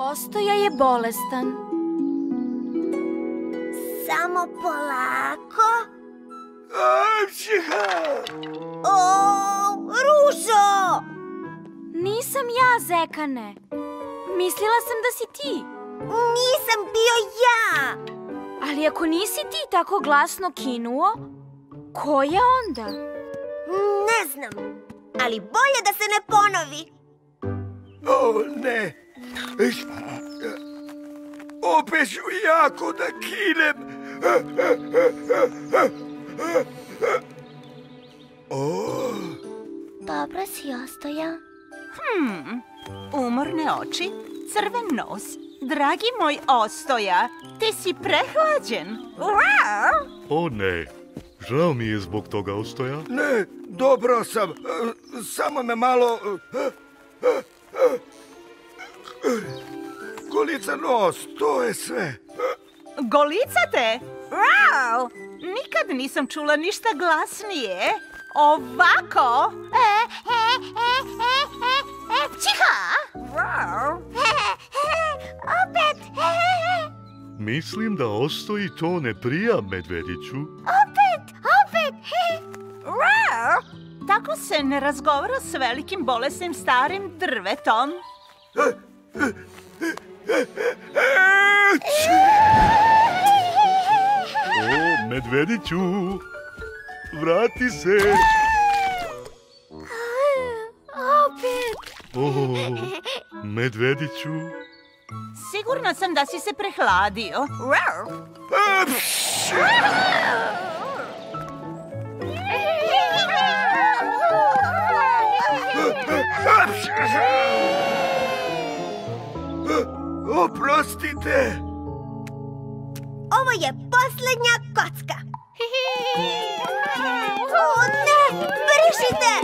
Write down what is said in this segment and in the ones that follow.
Ostoja je bolestan. Samo polako. O, Ružo! Nisam ja, Zekane. Mislila sam da si ti. Nisam bio ja. Ali ako nisi ti tako glasno kinuo, ko je onda? Ne znam, ali bolje da se ne ponovi. O, ne. Opet ću jako da kinem. Dobro si, Ostoja. Umorne oči, crven nos. Dragi moj Ostoja, ti si prehlađen. O ne, žao mi je zbog toga, Ostoja. Ne, dobro sam. Samo me malo... Golica nos, to je sve. Golicate? Nikad nisam čula ništa glasnije. Ovako. Pčiha! Opet! Mislim da Ostoji to ne prija, Medvediću. Opet! Tako se ne razgovara s velikim bolesnim starim drvetom. O, Medvediću, vrati se. Opet! O, Medvediću. Sigurna sam da si se prehladio. Oprostite. Ovo je posljednja kocka. O, ne! Brišite!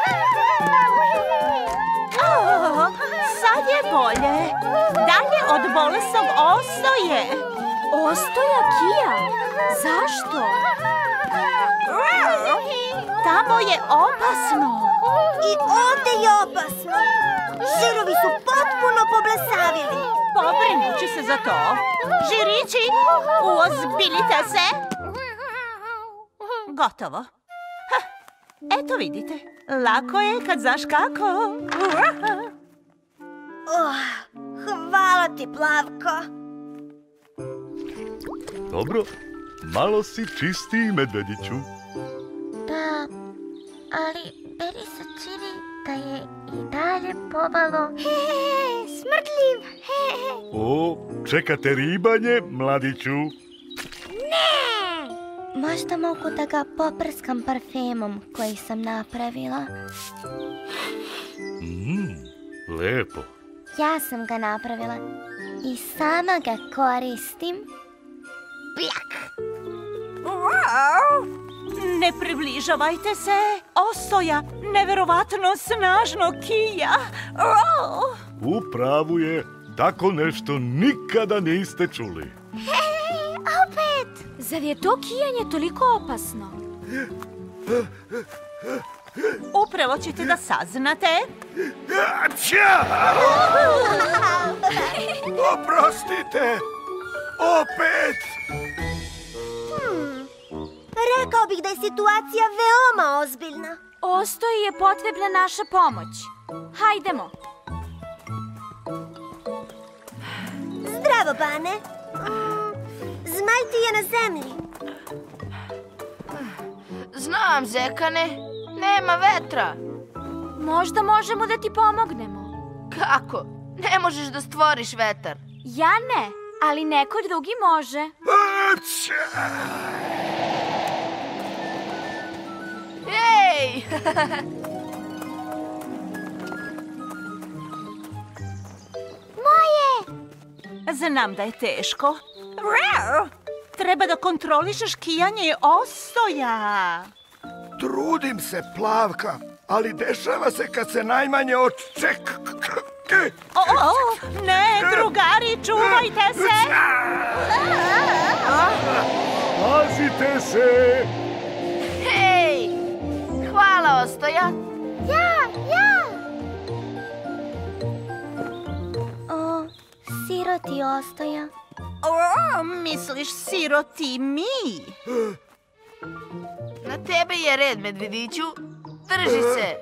Sad je bolje. Dalje od bolesnog Ostoje. Ostoja Kija? Zašto? Tamo je opasno. I ovdje je opasno. Žirovi su potpuno poblesavili. Pobrinut ću se za to. Žirići, uozbiljite se. Gotovo. Eto vidite, lako je kad znaš kako. Hvala ti, Plavko. Dobro, malo si čistiji, Medvediću. Da, ali meni se čini da je i dalje pomalo smrdljiv. O, čekate ribanje, mladiću? Možda mogu da ga poprskam parfemom koji sam napravila. Lepo. Ja sam ga napravila i sama ga koristim. Bljak! Ne približavajte se. Ostoja, neverovatno snažno kija. U pravu je, tako nešto nikada niste čuli. Opet! Zar je to kijanje toliko opasno? Upravo ćete da saznate. Oprostite. Opet. Rekao bih da je situacija veoma ozbiljna. Ostoji je potrebna naša pomoć. Hajdemo. Zdravo, Bane. Zmaj ti je na zemlji. Znam, Zekane, nema vetra. Možda možemo da ti pomognemo. Kako? Ne možeš da stvoriš vetar. Ja ne, ali neko drugi može. Ej! Moje! Znam da je teško. Treba da kontrolišeš kijanje Ostoja. Trudim se, Plavka, ali dešava se kad se najmanje Ne, drugari, čuvajte se! Pazite se! Hej! Hvala, Ostoja. Ja! O, siroti Ostoja? O, misliš siroti mi? Na tebe je red, medvediću. Drži se.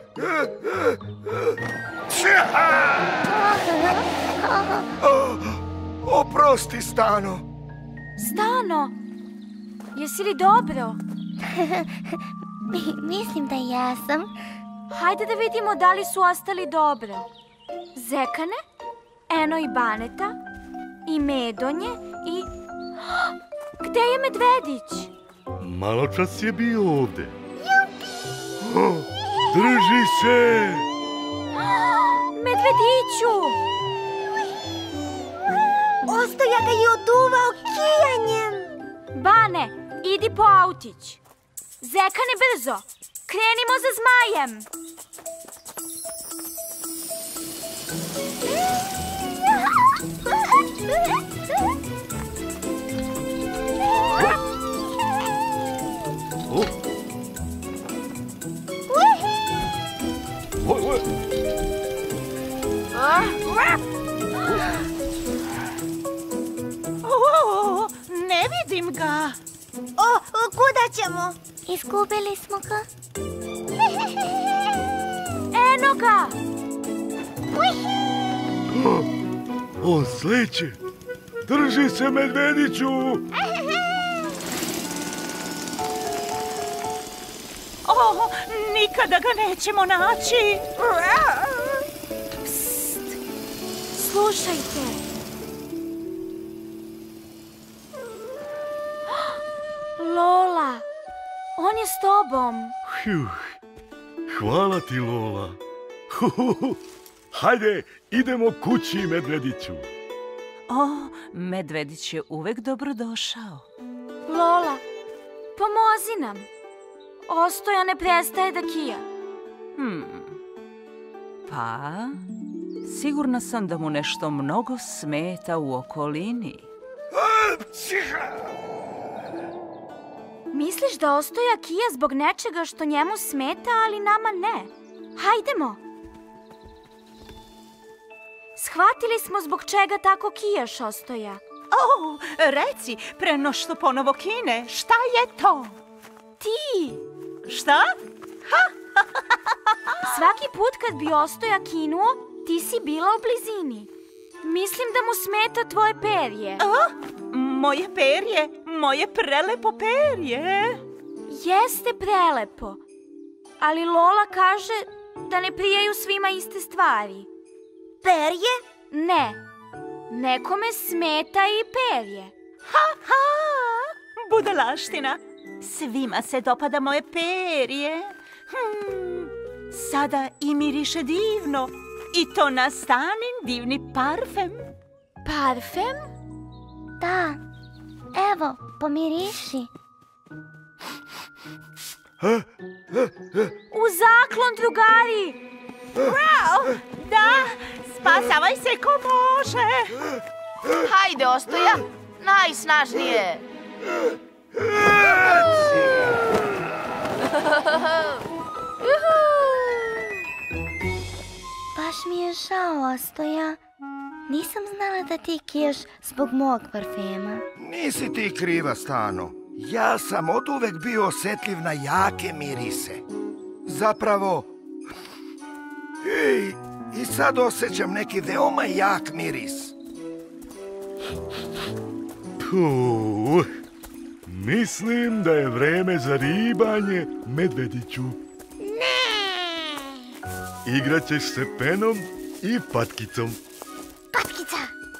Oprosti, Stano. Stano, jesi li dobro? Mislim da jesam. Hajde da vidimo da li su ostali dobro. Zekane, Eno i Baneta, i Medonje, i... Gde je Medvedić? Maločas je bio ovde. Drži se! Medvediću! Ostoja ga je oduvao kijanjem. Bane, idi po autić. Zekane, brzo! Krenimo za zmajem! O, ne vidim ga. Kuda ćemo? Izgubili smo ga. Eno ga! On sleće. Drži se, medvediću! O, nikada ga nećemo naći. Slušajte. Lola, on je s tobom. Hvala ti, Lola. Hajde, idemo kući, medvediću. O, medvedić je uvek dobrodošao. Lola, pomozi nam. Ostoja ne prestaje da kija. Pa, sigurna sam da mu nešto mnogo smeta u okolini. Misliš da Ostoja kija zbog nečega što njemu smeta, ali nama ne? Hajdemo. Shvatili smo zbog čega tako kijaš, Ostoja. O, reci, pre no što ponovo kine, šta je to? Ti! Šta? Svaki put kad bi Ostoja kinuo, ti si bila u blizini. Mislim da mu smeta tvoje perje. Moje perje, moje prelepo perje. Jeste prelepo, ali Lola kaže da ne prijaju svima iste stvari. Perje? Ne, nekome smeta i perje. Budalaština. Svima se dopada moje perje. Sada i miriše divno. I to na Stanin divni parfem. Parfem? Da. Evo, pomiriši. U zaklon, drugari! Da, spasavaj se ko može. Hajde, Ostoja, najsnažnije. Baš mi je žao, Ostoja. Nisam znala da ti kijaš zbog mog parfema. Nisi ti kriva, Stano. Ja sam oduvek bio osjetljiv na jake mirise. Zapravo... I sad osjećam neki veoma jak miris. Mislim da je vreme za ribanje, medvediću. Ne! Igraćeš se penom i patkicom. Patkica!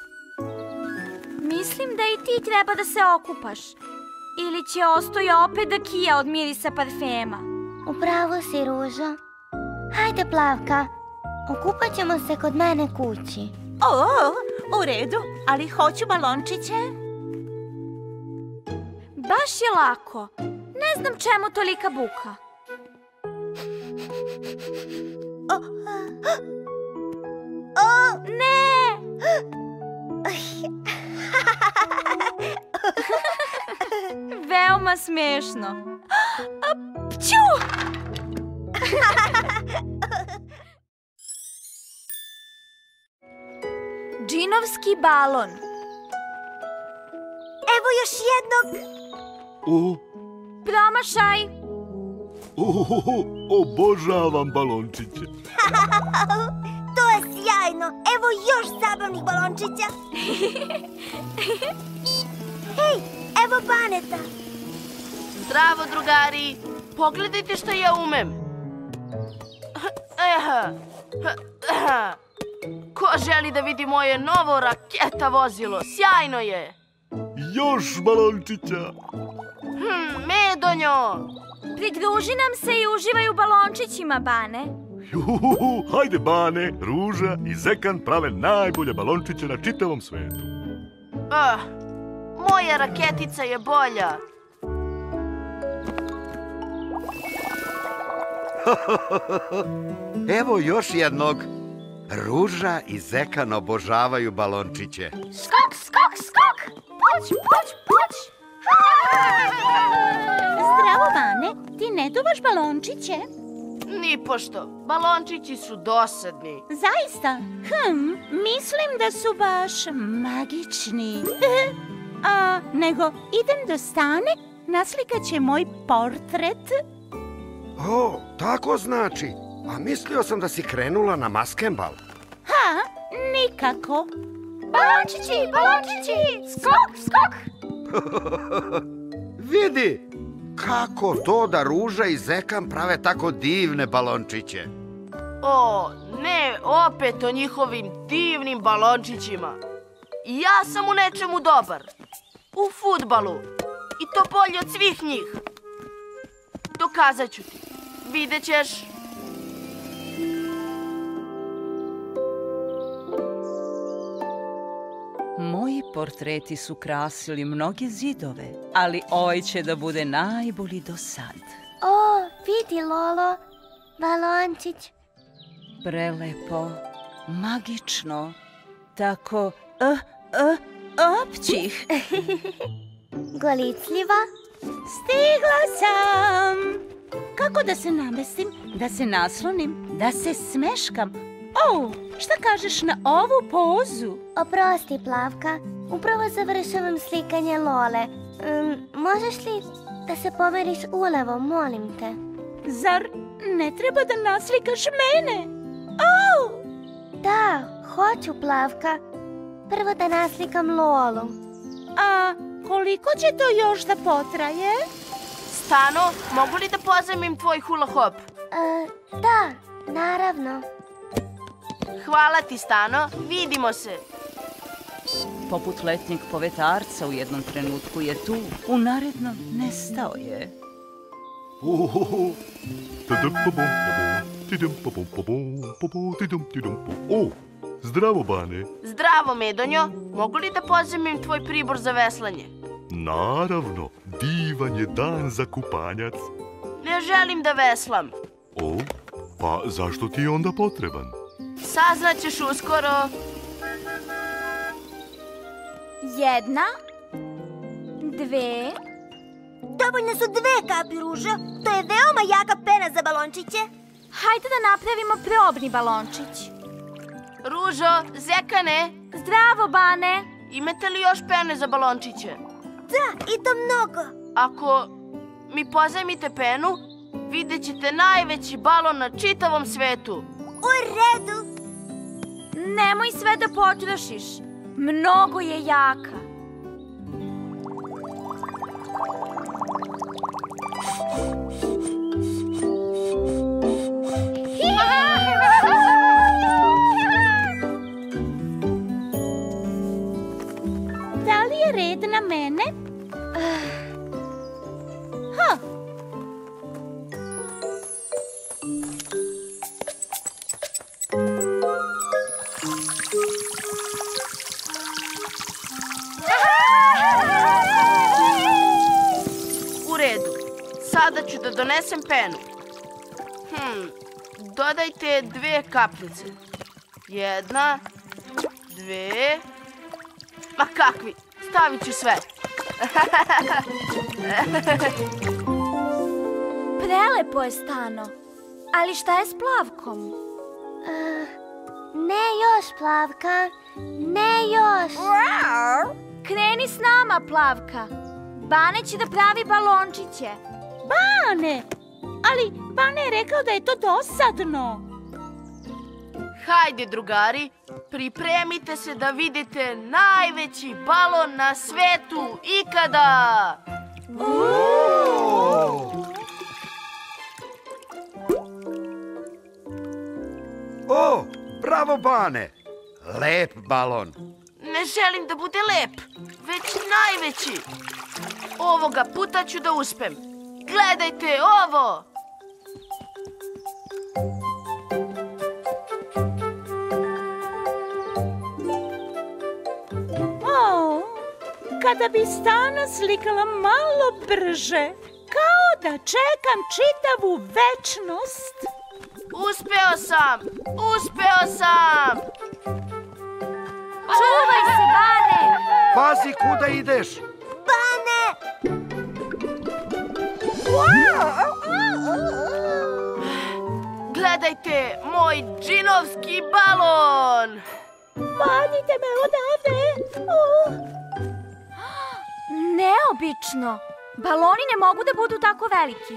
Mislim da i ti treba da se okupaš. Ili će Ostoja opet da kija od mirisa parfema. Upravo si, Ružo. Hajde, Plavka. Okupat ćemo se kod mene kući. O, u redu, ali hoću balončiće. Baš je lako. Ne znam čemu tolika buka. Ne! Veoma smešno. Pću! Džinovski balon. još jednog. Promašaj. Obožavam balončiće. To je sjajno. Evo još zabavnih balončića. Hej, evo Baneta. Zdravo, drugari. Pogledajte što ja umem. Ko želi da vidi moje novo raketa vozilo? Sjajno je. Još balončića. Medonjo. Pridruži nam se i uživaj u balončićima, Bane. Hajde, Bane, Ruža i Zekan prave najbolje balončiće na čitavom svetu. Moja raketica je bolja. Evo još jednog. Ruža i Zekan obožavaju balončiće. Skok, skok, skok. Puć, puć, puć. Zdravo, Bane. Ti ne duvaš balončiće? Nipošto. Balončići su dosadni. Zaista? Mislim da su baš magični. Nego idem do Stane, naslikat će moj portret. O, tako znači. A mislio sam da si krenula na maskembal. Nikako. Balončići, balončići. Skok, skok. Vidi, kako to da Ruža i Zekan prave tako divne balončiće. O, ne, opet o njihovim divnim balončićima. Ja sam u nečemu dobar. U fudbalu. I to bolje od svih njih. Dokazat ću ti. Vidjet ćeš. Moji portreti su krasili mnoge zidove, ali ovaj će da bude najbolji do sad. O, vidi, Lolo. Balončić. Prelepo, magično, tako općih. Golicljiva. Stigla sam. Kako da se namestim, da se naslonim, da se smeškam? Šta kažeš na ovu pozu? Oprosti, Plavka. Upravo završavam slikanje Lole. Možeš li da se pomeriš ulevo, molim te? Zar ne treba da naslikaš mene? Da, hoću, Plavka. Prvo da naslikam Lolu. A koliko će to još da potraje? Stano, mogu li da pozajmim tvoj hula hop? Da, naravno. Hvala ti, Stano. Vidimo se. Poput letnjeg povetarca u jednom trenutku je tu, u narednom nestao je. O, zdravo, Bane. Zdravo, Medonjo. Mogu li da pozajmim tvoj pribor za veslanje? Naravno, divan je dan za kupanjac. Ne želim da veslam. O, pa zašto ti je onda potreban? Saznaćeš uskoro. 1, 2. Dovoljne su 2 kapi, Ružo. To je veoma jaka pena za balončiće. Hajde da napravimo probni balončić. Ružo, Zekane, Zdravo, Bane. imate li još pene za balončiće? Da, i to mnogo. Ako mi pozajmite penu, vidjet ćete najveći balon na čitavom svetu. U redu. Nemoj sve da potrošiš. Mnogo je jaka. Da li je red na mene? U redu. Sada ću da donesem penu. Dodajte 2 kapljice. 1, 2... Ma kakvi, stavit ću sve. Prelepo je, Stano. Ali šta je s Plavkom? Ne još, Plavka. Ne još. kreni s nama, Plavka. Bane će da pravi balončiće. Bane! Ali Bane je rekao da je to dosadno. Hajde, drugari, pripremite se da vidite najveći balon na svetu ikada! O, bravo, Bane! Lep balon. Ne želim da bude lep, već najveći. Ovoga puta ću da uspem. Gledajte ovo! Kada bi Stana slikala malo brže, kao da čekam čitavu večnost. Uspeo sam! Uspeo sam! Čuvaj se, Bane! Pazi kuda ideš. Bane! Gledajte, moj džinovski balon! Vadite me odavde! Neobično! Baloni ne mogu da budu tako veliki.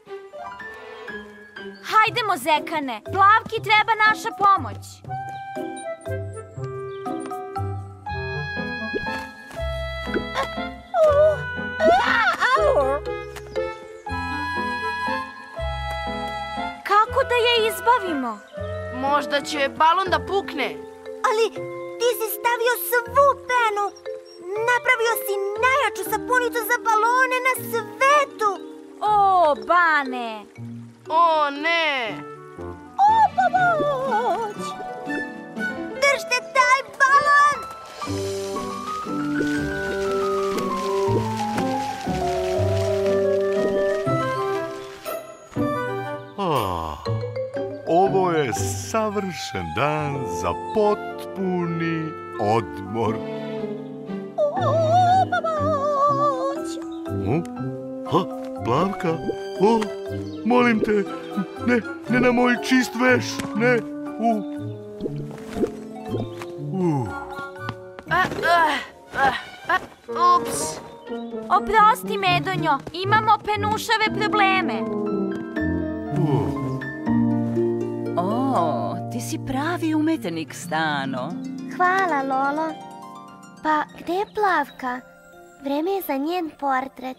Hajdemo, Zekane! Plavki treba naša pomoć. Kako da je izbavimo? Možda će balon da pukne. Ali ti si stavio svu penu. Napravio si najjaču sapunicu za balone na svetu. O, Bane! O, ne! Pomoć! Držite taj balon! Ovo je savršen dan za potpuni odmor. Pomoć! Plavka? O, molim te, ne na moj čist veš, ne. Ups! Oprosti, Medonjo, imamo penušave probleme. O, ti si pravi umetnik, Stano. Hvala, Lolo. Pa, gde je Plavka? Vreme je za njen portret.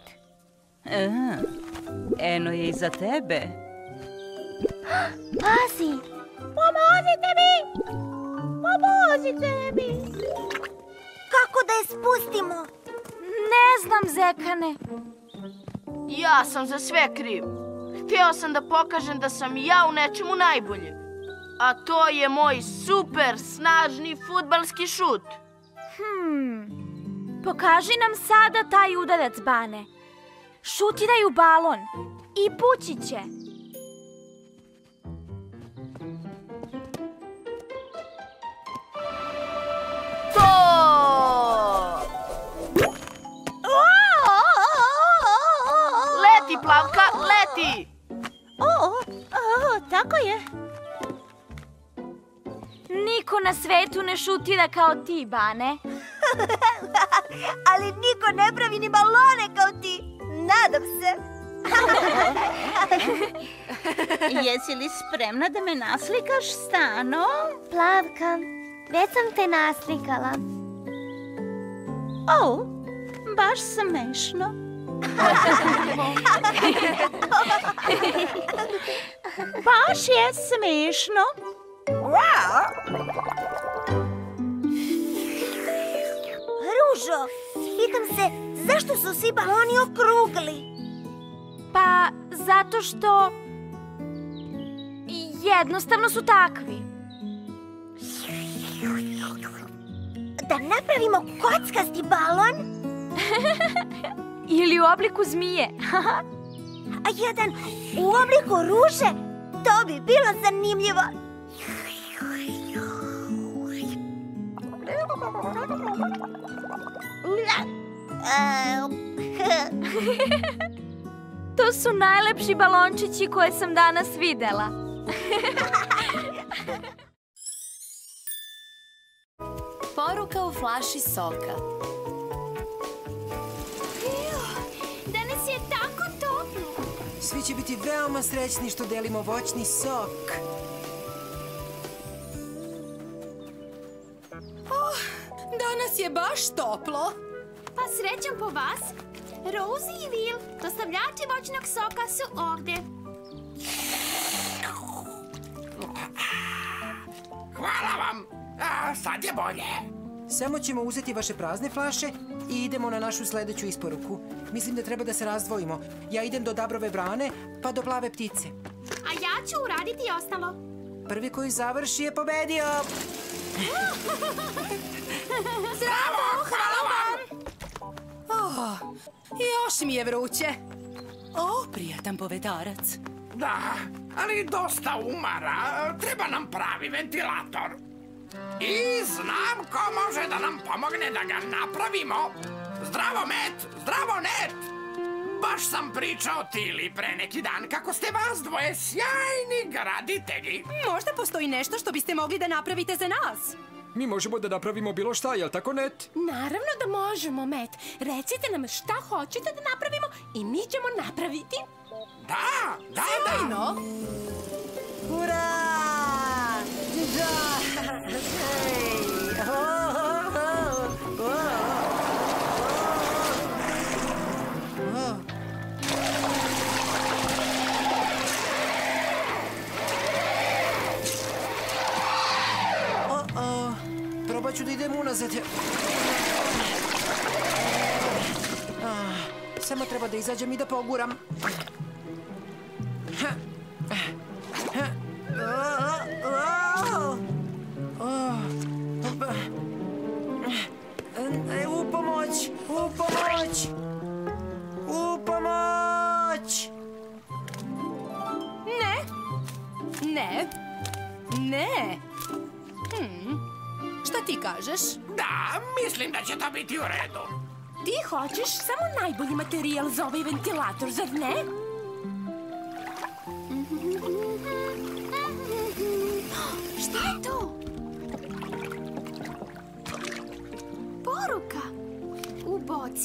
Eno je i za tebe. Pazi! Pomozite mi! Pomozite mi! Kako da je spustimo? Ne znam, Zekane. Ja sam za sve kriv. Hteo sam da pokažem da sam ja u nečemu najbolji. A to je moj super snažni fudbalski šut. Pokaži nam sada taj udarac, Bane. Šutiraj u balon i pući će. To! Leti, Plavka, leti! Tako je. Niko na svetu ne šutira kao ti, Bane. Ali niko ne pravi ni balone kao ti. Nadam se. Jesi li spremna da me naslikaš, Stano? Plavka, već sam te naslikala. Baš smešno. Baš je smešno. Ružo, pitam se zašto su svi baloni okrugli? Pa, zato što... jednostavno su takvi. Da napravimo kockasti balon? Ili u obliku zmije. A jedan u obliku ruže? To bi bilo zanimljivo. To su najlepši balončići koje sam danas videla. Poruka u flaši soka. svi će biti veoma srećni što delimo voćni sok. Danas je baš toplo. Pa srećan po vas. Rosie i Will, dostavljači voćnog soka su ovde. Hvala vam. Sad je bolje. Samo ćemo uzeti vaše prazne flaše i idemo na našu sledeću isporuku. Mislim da treba da se razdvojimo. Ja idem do Dabrove brane, pa do Plave ptice. A ja ću uraditi ostalo. Prvi koji završi je pobedio. Bravo, hvala vam. Još mi je vruće. Prijatan povetarac. Da, ali dosta umara. Treba nam pravi ventilator. I znam ko može da nam pomogne da ga napravimo. Zdravo, Met! Zdravo, Net! Baš sam pričao Tili pre neki dan kako ste vas dvoje sjajni graditelji. Možda postoji nešto što biste mogli da napravite za nas. Mi možemo da napravimo bilo šta, jel tako, Net? Naravno da možemo, Met. Recite nam šta hoćete da napravimo i mi ćemo napraviti. Da. Sjajno! Ura! Da! Probat ću da idem unazad. Samo treba da izađem i da poguram. U pomoć! U pomoć! U pomoć! Ne. Šta ti kažeš? Da, mislim da će to biti u redu. Ti hoćeš samo najbolji materijal za ovaj ventilator, zar ne? Šta je to? Poruka. U boci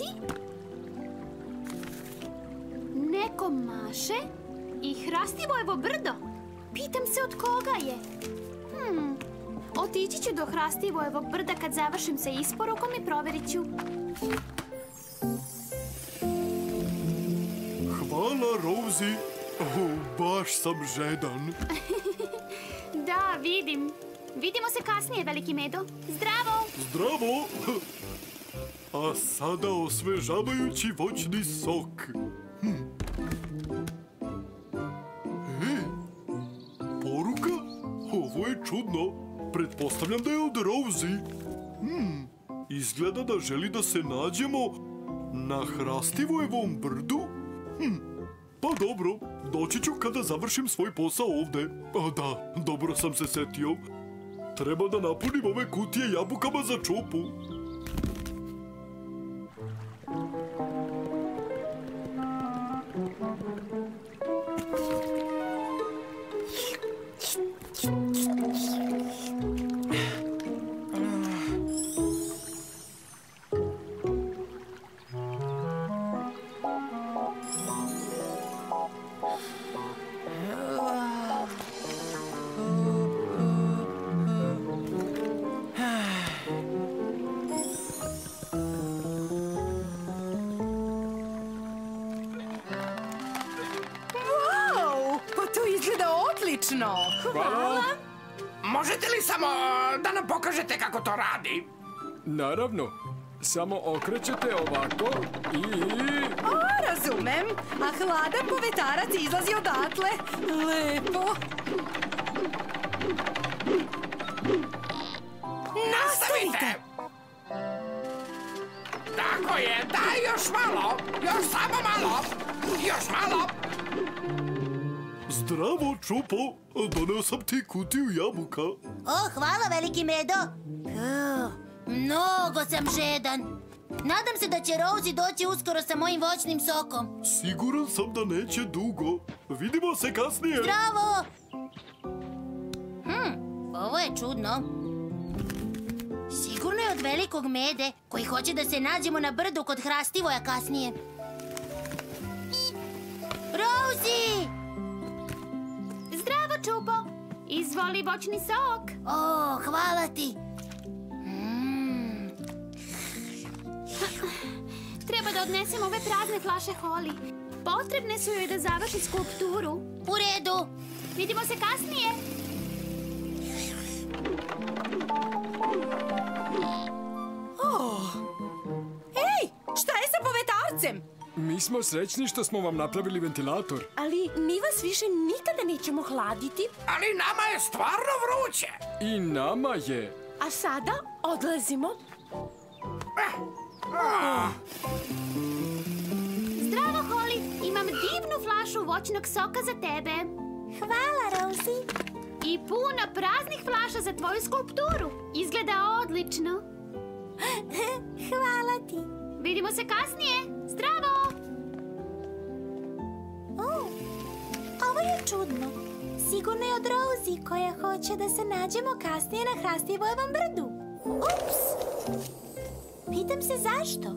neko maše i Hrastivojevo brdo. Pitam se od koga je. Otići ću do Hrastivojevog brda kad završim sa isporukom i proverit ću. Hvala, Rosie. Baš sam žedan. Da, vidim. Vidimo se kasnije, veliki Medo. Zdravo! Zdravo! A sada osvežavajući voćni sok. Poruka? Ovo je čudno. Pretpostavljam da je od Rosie. Izgleda da želi da se nađemo na Hrastivojevom brdu. Pa dobro, doći ću kada završim svoj posao ovde. A da, dobro sam se setio. Treba da napunim ove kutije jabukama za čupu. Hvala. Možete li samo da nam pokažete kako to radi? Naravno. Samo okrećete ovako i... Razumem. A hladan povetarac izlazi odatle. Lepo. Nastavite! Tako je, daj još malo. Još samo malo. Još malo. Zdravo, Čupo. Doneo sam ti kutiju jabuka. Hvala, veliki Medo. Mnogo sam žedan. Nadam se da će Rosie doći uskoro sa mojim voćnim sokom. Siguran sam da neće dugo. Vidimo se kasnije. Zdravo! Ovo je čudno. Sigurno je od velikog Mede, koji hoće da se nađemo na brdu kod Hrastivoja kasnije. Rosie! Zdravo, Čupo. Izvoli voćni sok. O, hvala ti. Treba da odnesem ove prazne flaše Holly. Potrebne su joj da završi skulpturu. U redu. Vidimo se kasnije. Ej, šta je sa povetarcem? Mi smo srećni što smo vam napravili ventilator. Ali mi vas više nikada nećemo hladiti. Ali nama je stvarno vruće. I nama je. A sada odlazimo. Zdravo, Holly. Imam divnu flašu voćnog soka za tebe. Hvala, Rosie. I puno praznih flaša za tvoju skulpturu. Izgleda odlično. Hvala ti. Vidimo se kasnije. Zdravo! Ovo je čudno. Sigurno je od Rosie koja hoće da se nađemo kasnije na Hrastivojevom brdu. Ups! Pitam se zašto.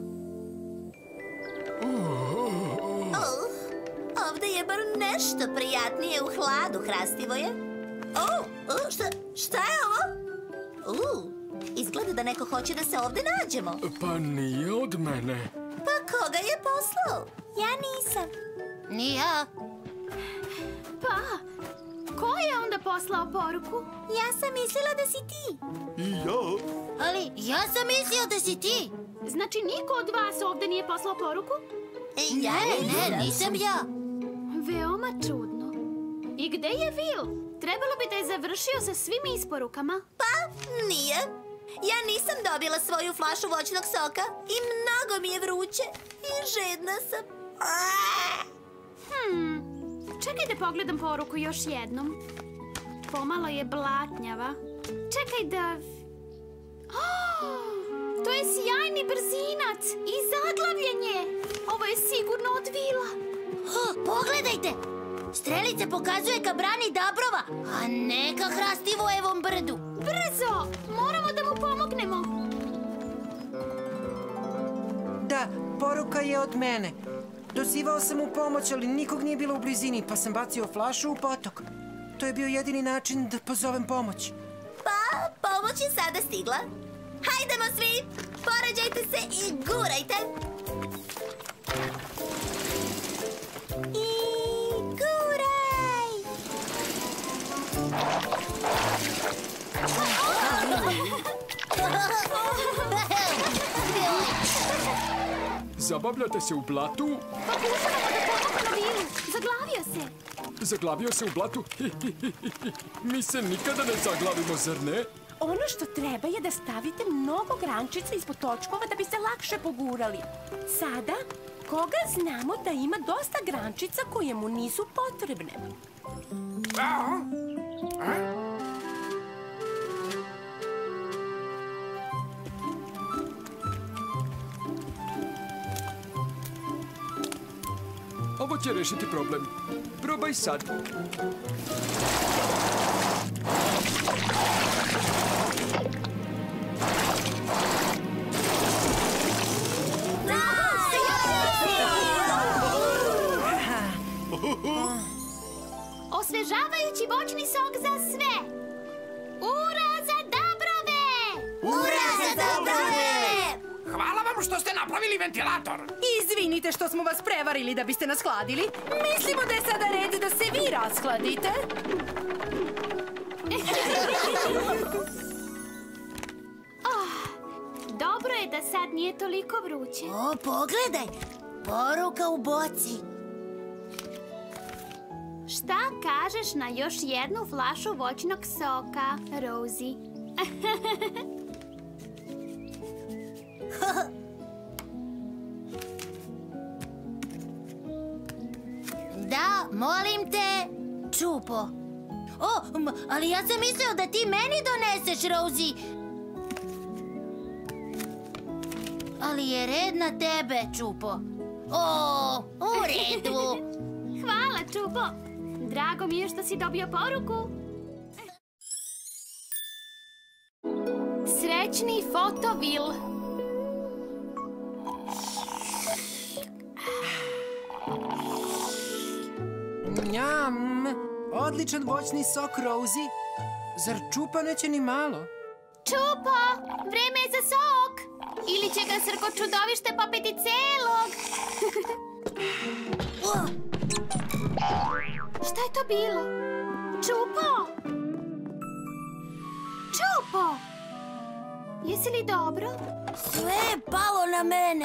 Ovdje je bar nešto prijatnije u hladu, Hrastivoje. Šta je ovo? Izgleda da neko hoće da se ovdje nađemo. Pa nije od mene. Pa koga je poslao? Ja nisam. Ni ja. Pa, ko je onda poslao poruku? Ja sam mislila da si ti. I ja. Ali ja sam mislio da si ti. Znači niko od vas ovdje nije poslao poruku? Ne, nisam ja. Veoma čudno. I gde je Will? Trebalo bi da je završio sa svim isporukama. Pa, nije. Ja nisam dobila svoju flašu voćnog soka i mnogo mi je vruće i žedna sam. Čekaj da pogledam poruku još jednom. Pomalo je blatnjava. Čekaj da... To je sjajni brzinac i zaglavljenje. Ovo je sigurno od Willa. Pogledajte! Strelice pokazuje ka brani Dabrova, a ne ka Hrastivojevom brdu. Brzo! Moramo da mu pomognemo. Da, poruka je od mene. Dozivao sam u pomoć, ali nikog nije bilo u blizini, pa sam bacio flašu u potok. To je bio jedini način da pozovem pomoć. Pa, pomoć je sada stigla. Hajdemo svi! Porađajte se i gurajte! Zabavljate se u blatu? Pokušavamo da pomognemo Willu. Zaglavio se. Zaglavio se u blatu? Mi se nikada ne zaglavimo, zar ne? Ono što treba je da stavite mnogo grančica ispod točkova da bi se lakše pogurali. Sada, koga znamo da ima dosta grančica koje mu nisu potrebne? Ovo će rešiti problem. Probaj sad. Osvežavajući voćni sok za sve. Ura za Dabrove! Ura za Dabrove! Hvala vam što ste napravili ventilator. Izvinite što smo vas prevarili da biste nas hladili. Mislimo da je sada red da se vi rashladite. Dobro je da sad nije toliko vruće. O, pogledaj! Poruka u boci. Šta kažeš na još jednu flašu voćnog soka, Rosie? Da, molim te, Čupo. Ali ja sam mislio da ti meni doneseš, Rosie. Ali je red na tebe, Čupo. U redu. Hvala, Čupo. Drago mi je što si dobio poruku. Srećni Fotovil. Njam! Odličan voćni sok, Rosie. Zar Čupa neće ni malo? Čupo, vreme je za sok. Ili će ga Srko čudovište popiti celog. Šta je to bilo? Čupo! Čupo! Jesi li dobro? Sve je palo na mene.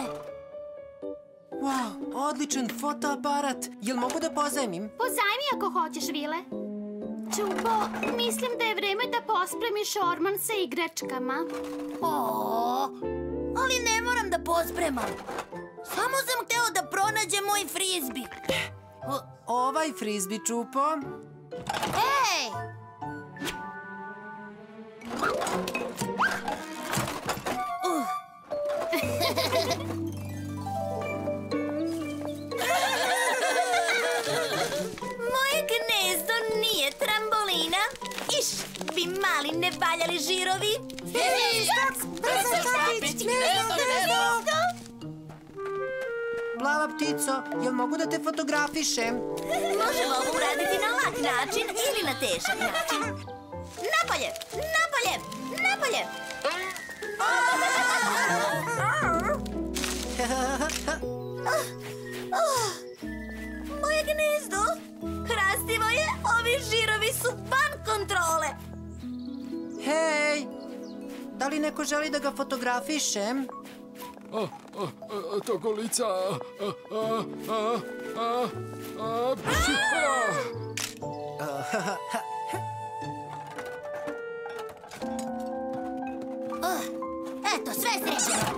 Wow, odličan fotoaparat. Jel mogu da pozajmim? Pozajmi ako hoćeš, Vile. Čupo, mislim da je vreme da pospremiš orman sa igračkama. Ali ne moram da pospremam. Samo sam hteo da pronađem moj frizbi. Ovaj frizbi, Čupo. Ej! Moje gnezdo nije trambolina. Iš, bi mali nevaljali žirovi. Plava ptico, jel mogu da te fotografišem? Možemo ovo uraditi na lak način ili na težak način. Napolje! Napolje! Napolje! Moje gnezdo! Krastivo je, ovi žirovi su van kontrole. Hej! Da li neko želi da ga fotografišem? Togolica. Eto, sve sređeno.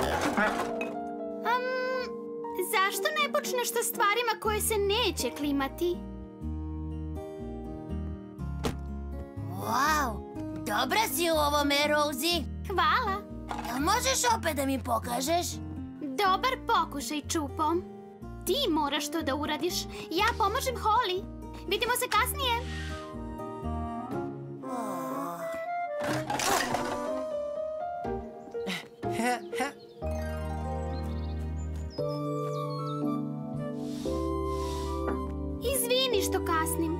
Zašto ne počneš sa stvarima koje se neće klimati? Wow, dobra si u ovome, Rosie. Hvala. Možeš opet da mi pokažeš? Dobar pokušaj, Čupo. Ti moraš to da uradiš. Ja pomažem Holly. Vidimo se kasnije. Izvini što kasnim.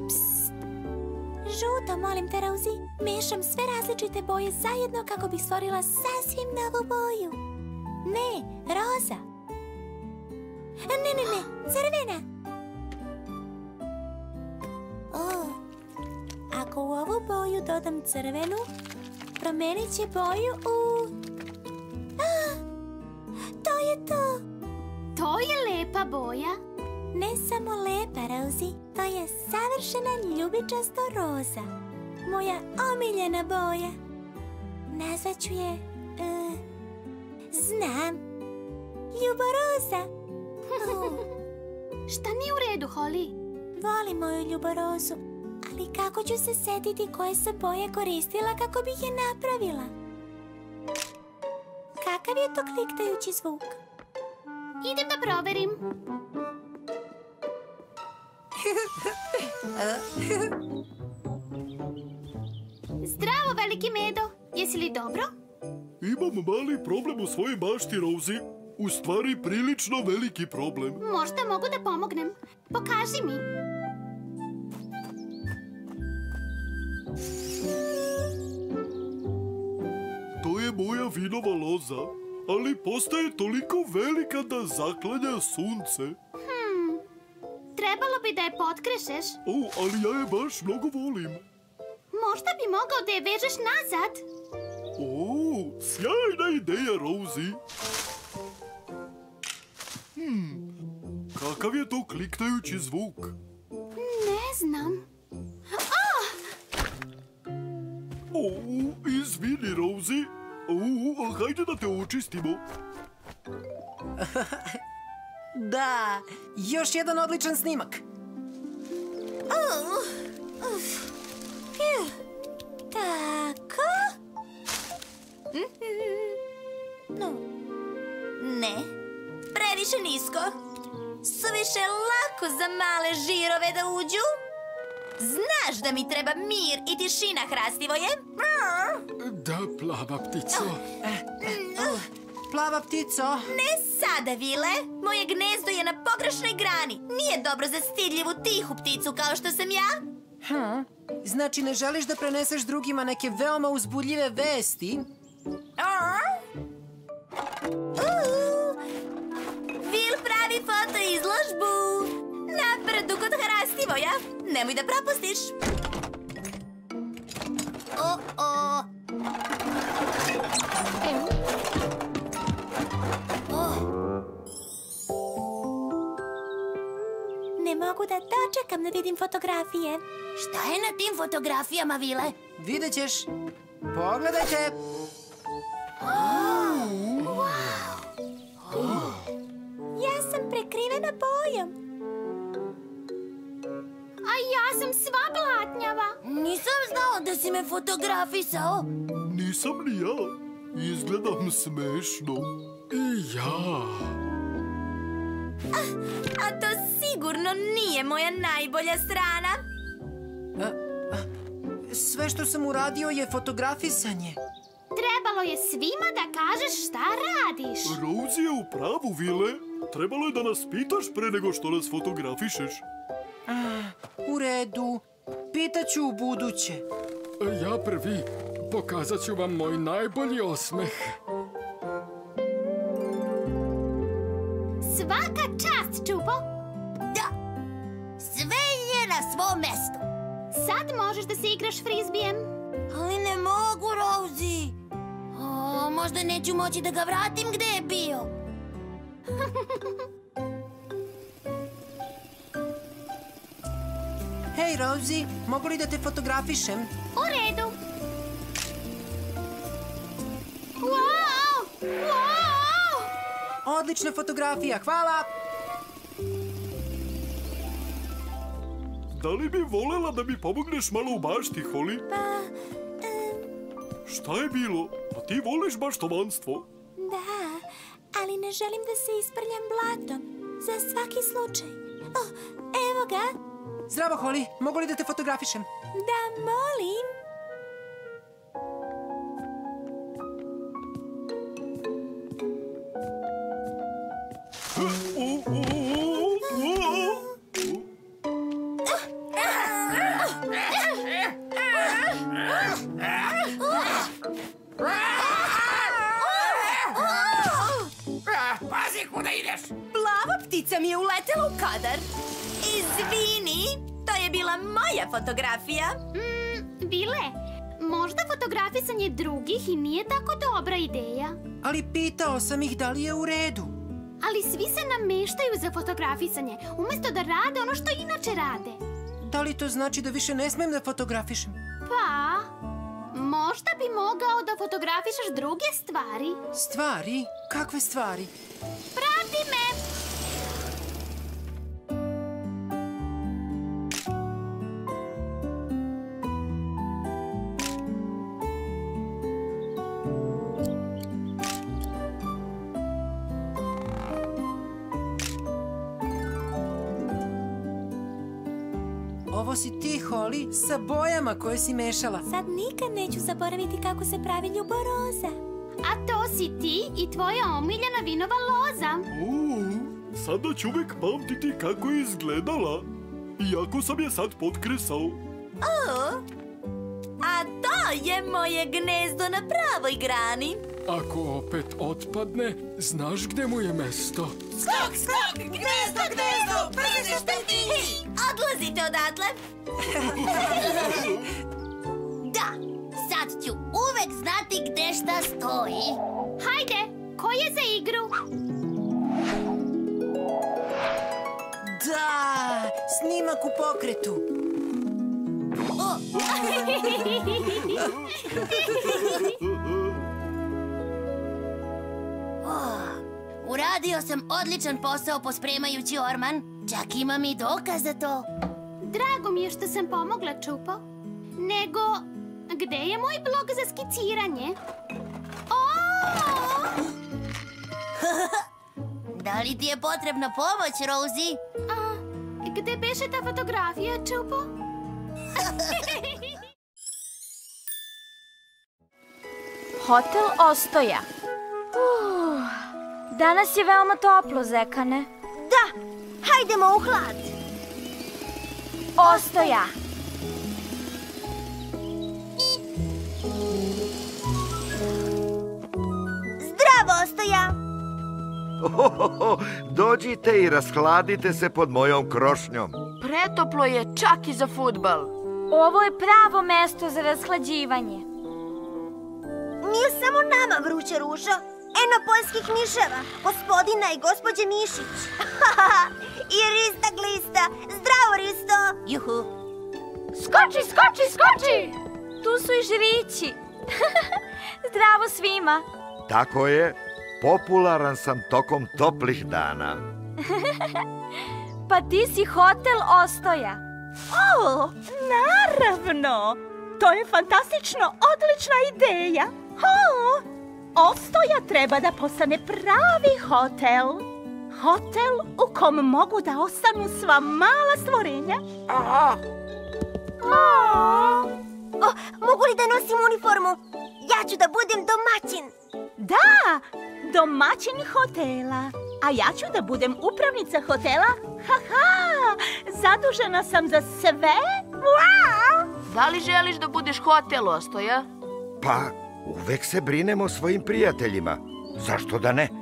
Žuto, molim te, Rosie. Mešam sve različite boje zajedno kako bih stvorila sasvim novu boju. Ne, roza. Ne, crvena. Ako u ovu boju dodam crvenu, promenit će boju u... To je to. To je lepa boja. Ne samo lepa, Rosie, to je savršena ljubičasto roza. Moja omiljena boja. Nazvaću je... znam. Ljuboroza. Šta nije u redu, Holly? Volim moju ljuborozu, ali kako ću se setiti koje sam boje koristila kako bih je napravila? Kakav je to kliktajući zvuk? Idem da proverim. Zdravo, veliki Medo. Jesi li dobro? Imam mali problem u svojoj bašti, Rosie. U stvari, prilično veliki problem. Možda mogu da pomognem. Pokaži mi. To je moja vinova loza, ali postaje toliko velika da zaklanja sunce. Trebalo bi da je potkrešeš. Ali ja je baš mnogo volim. Možda bi mogao da je vežeš nazad. Sjajna ideja, Rosie. Kakav je to kliktajući zvuk? Ne znam. Izvini, Rosie. Hajde da te očistimo. Da, još jedan odličan snimak. Tako? No. Ne, previše nisko. Suviše lako za male žirove da uđu. Znaš da mi treba mir i tišina, Hrastivoje? Da, plava ptico. plava ptico. Ne sada, Vile. Moje gnezdo je na pogrešnoj grani. Nije dobro za stidljivu tihu pticu kao što sam ja. Znači ne želiš da preneseš drugima neke veoma uzbudljive vesti? Vil pravi fotoizložbu. Na brdu kod Hrastivoja. Nemoj da propustiš. Ne mogu da dočekam da vidim fotografije. Šta je na tim fotografijama, Vile? Vidjet ćeš. Pogledajte. Ja sam prekrivena bojom. A ja sam sva blatnjava. Nisam znao da si me fotografisao. Nisam ni ja. Izgledam smešno. I ja. A to sigurno nije moja najbolja strana. Sve što sam uradio je fotografisanje. Trebalo je svima da kažeš šta radiš. Rosie je u pravu, Vile. Trebalo je da nas pitaš pre nego što nas fotografišeš. U redu. Pitaću u buduće. Ja prvi. Pokazat ću vam moj najbolji osmeh. Svaka čast, Čupo. Da. Sve je na svom mestu. Sad možeš da se igraš frizbijem. Ali ne mogu, Rosie. Možda neću moći da ga vratim gde je bio. Hej, Rosie, mogu li da te fotografišem? U redu. Wow! Wow! Odlična fotografija, hvala! Da li bi volela da mi pomogneš malo u bašti, Holly? Šta je bilo? Pa ti voliš baštovanstvo? Da, ali ne želim da se isprljam blatom. Za svaki slučaj. Evo ga. Zdravo, Holly. Mogu li da te fotografišem? Da, molim. Pazi kuda ideš. Plava ptica mi je uletela u kadar. Izvini, to je bila moja fotografija. Vile, možda fotografisanje drugih i nije tako dobra ideja. Ali pitao sam ih da li je u redu. Ali svi se nameštaju za fotografisanje, umjesto da rade ono što inače rade. Da li to znači da više ne smem da fotografišem? Pa, možda bi mogao da fotografišeš druge stvari. Stvari? Kakve stvari? Prati me! Ovo si ti, Holly, sa bojama koje si mešala. Sad nikad neću zaboraviti kako se pravi ljuboroza. A to si ti i tvoja omiljena vinova loza. Sada ću uvek pamtiti kako je izgledala. Iako sam je sad potkresao. A to je moje gnezdo na pravoj grani. Ako opet otpadne, znaš gde mu je mesto. Skok, skok, gnezdo, gnezdo, brzo štetini! Odlazite odatle! Da, sad ću uvek znati gde šta stoji. Hajde, ko je za igru? Da, snimak u pokretu. Uradio sam odličan posao pospremajući orman. Čak imam i dokaz za to. Drago mi je što sam pomogla, Čupo. Nego, gde je moj blok za skiciranje? Da li ti je potrebna pomoć, Rosie? A gde beše ta fotografija, Čupo? Hotel Ostoja. Danas je veoma toplo, Zekane. Da, hajdemo u hlad. Ostoja. Zdravo, Ostoja. Dođite i rashladite se pod mojom krošnjom. Pretoplo je čak i za fudbal. Ovo je pravo mesto za rashlađivanje. Nije samo nama vruće, Ružo. Eno poljskih miševa, gospodina i gospođe Mišić. I Rista Glista. Zdravo, Risto. Juhu. Skoči, skoči, skoči! Tu su i žirići. Zdravo svima. Tako je, popularan sam tokom toplih dana. Pa ti si hotel Ostoja. O, naravno! To je fantastično, odlična ideja. Ostoja treba da postane pravi hotel. Hotel u kom mogu da ostanu sva mala stvorenja. Mogu li da nosim uniformu? Ja ću da budem domaćin. Da, domaćin hotela. A ja ću da budem upravnica hotela. Zadužena sam za sve. Da li želiš da budeš hotel Ostoja? Pa, uvek se brinem o svojim prijateljima. Zašto da ne?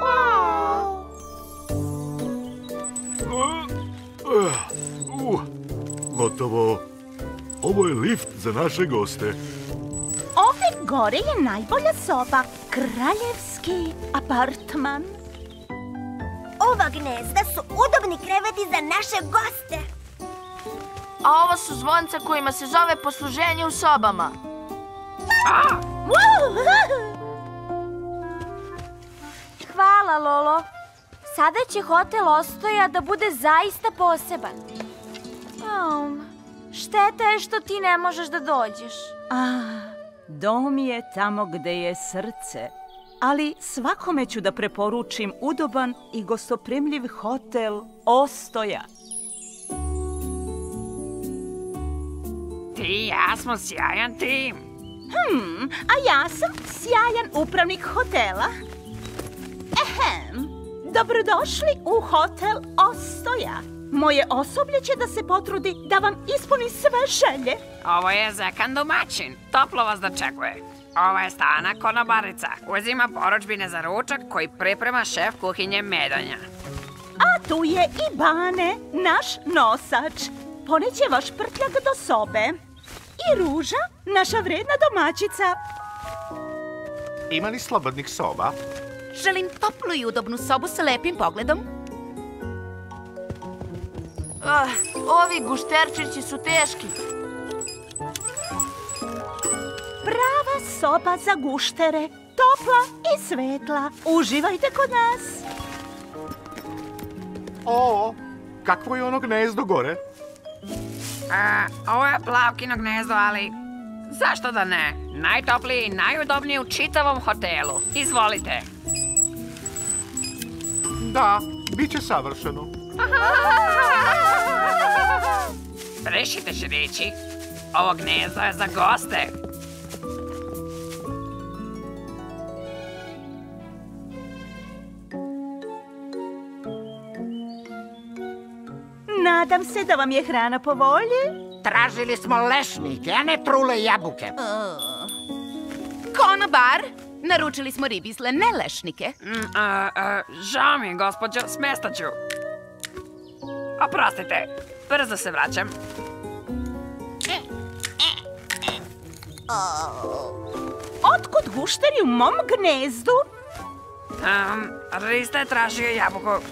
Gotovo. Ovo je lift za naše goste. Ove gore je najbolja soba. Kraljevski apartman. Ova gnezda su udobni kreveti za naše goste. A ovo su zvonca kojima se zove posluženje u sobama. Hvala, Lolo. Sada će hotel Ostoja da bude zaista poseban. Šteta je što ti ne možeš da dođeš. Dom je tamo gde je srce. Ali svakome ću da preporučim udoban i gostoprimljiv hotel Ostoja. Ti i ja smo sjajan tim. A ja sam sjajan upravnik hotela. Dobrodošli u hotel Ostoja. Moje osoblje će da se potrudi da vam ispuni sve želje. Ovo je Zekan domaćin. Toplo vas dočekuje. Ovo je Stana konobarica. Uzima poručbine za ručak koji priprema šef kuhinje Medonja. A tu je i Bane, naš nosač. Poneće vaš prtljak do sobe. I Ruža, naša vredna domaćica. Ima li slobodnih soba? Želim toplu i udobnu sobu sa lepim pogledom. Ovi gušterčići su teški. Prava soba za guštere. Topla i svetla. Uživajte kod nas. O, kakvo je ono gnezdo gore? Ovo je Plavkino gnezdo, ali zašto da ne? Najtopliji i najudobniji u čitavom hotelu. Izvolite. Da, bit će savršeno. Prišite, žirići. Ovo gnezdo je za goste. Nadam se da vam je hrana po volji. Tražili smo lešnike, a ne trule jabuke. Konobar, naručili smo ribizle, ne lešnike. Žao mi, gospođo, smestaću. Oprostite, brzo se vraćam. Otkud gušteri u mom gnezdu? Rista je tražio jabuku.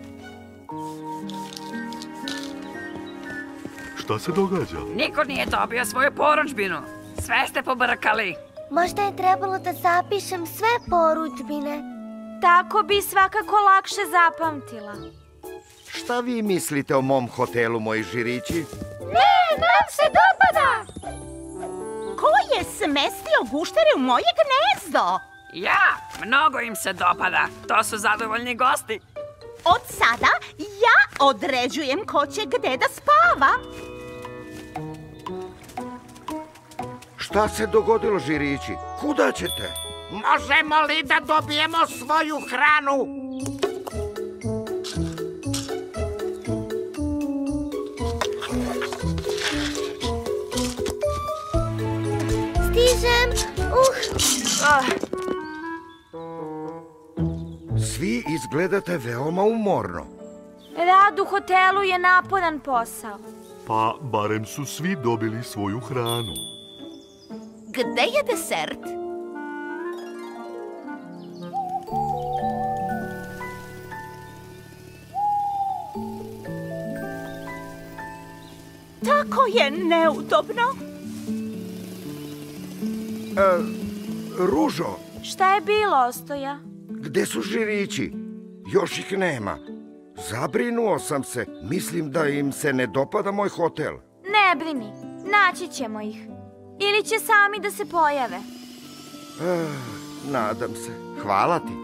Šta se događa? Niko nije dobio svoju poručbinu. Sve ste pobrkali. Možda je trebalo da zapišem sve poručbine. Tako bi svakako lakše zapamtila. Šta vi mislite o mom hotelu, moji žirići? Ne, nam se dopada! Ko je smestio guštere u moje gnezdo? Ja, mnogo im se dopada. To su zadovoljni gosti. Od sada ja određujem ko će gde da spava. Šta se dogodilo, žirići? Kuda ćete? Možemo li da dobijemo svoju hranu? Stižem. Svi izgledate veoma umorno. Rad u hotelu je naporan posao. Pa barem su svi dobili svoju hranu. Gde je desert? Tako je neudobno. Ružo, Šta je bilo, Ostoja? gde su žirići? Još ih nema. Zabrinuo sam se. Mislim da im se ne dopada moj hotel. Ne brini, naći ćemo ih. Ili će sami da se pojave. Nadam se. Hvala ti.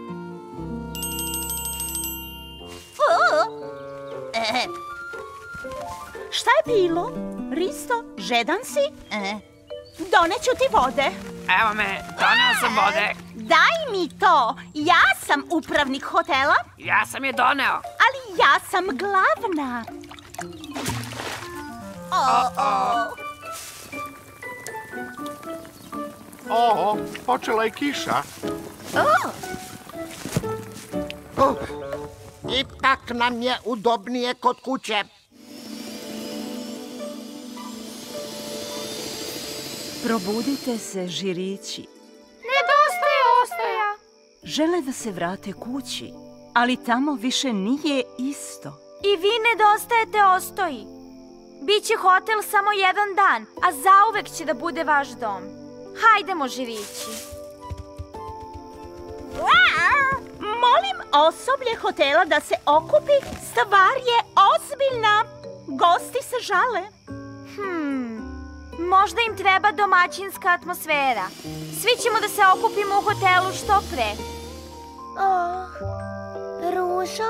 Šta je bilo? Risto, žedan si? Doneću ti vode. Evo me, doneo sam vode. Daj mi to. Ja sam upravnik hotela. Ja sam je doneo. Ali ja sam glavna. O, počela je kiša. Ipak nam je udobnije kod kuće. Probudite se, žirići. Nedostaje Ostoja. Žele da se vrate kući, ali tamo više nije isto. I vi nedostajete Ostoji. Biće hotel samo jedan dan, a zauvek će da bude vaš dom. Hajdemo, žirići. Molim osoblje hotela da se okupi. Stvar je ozbiljna. Gosti se žale. Možda im treba domaćinska atmosfera. Svi ćemo da se okupimo u hotelu što pre. Ružo?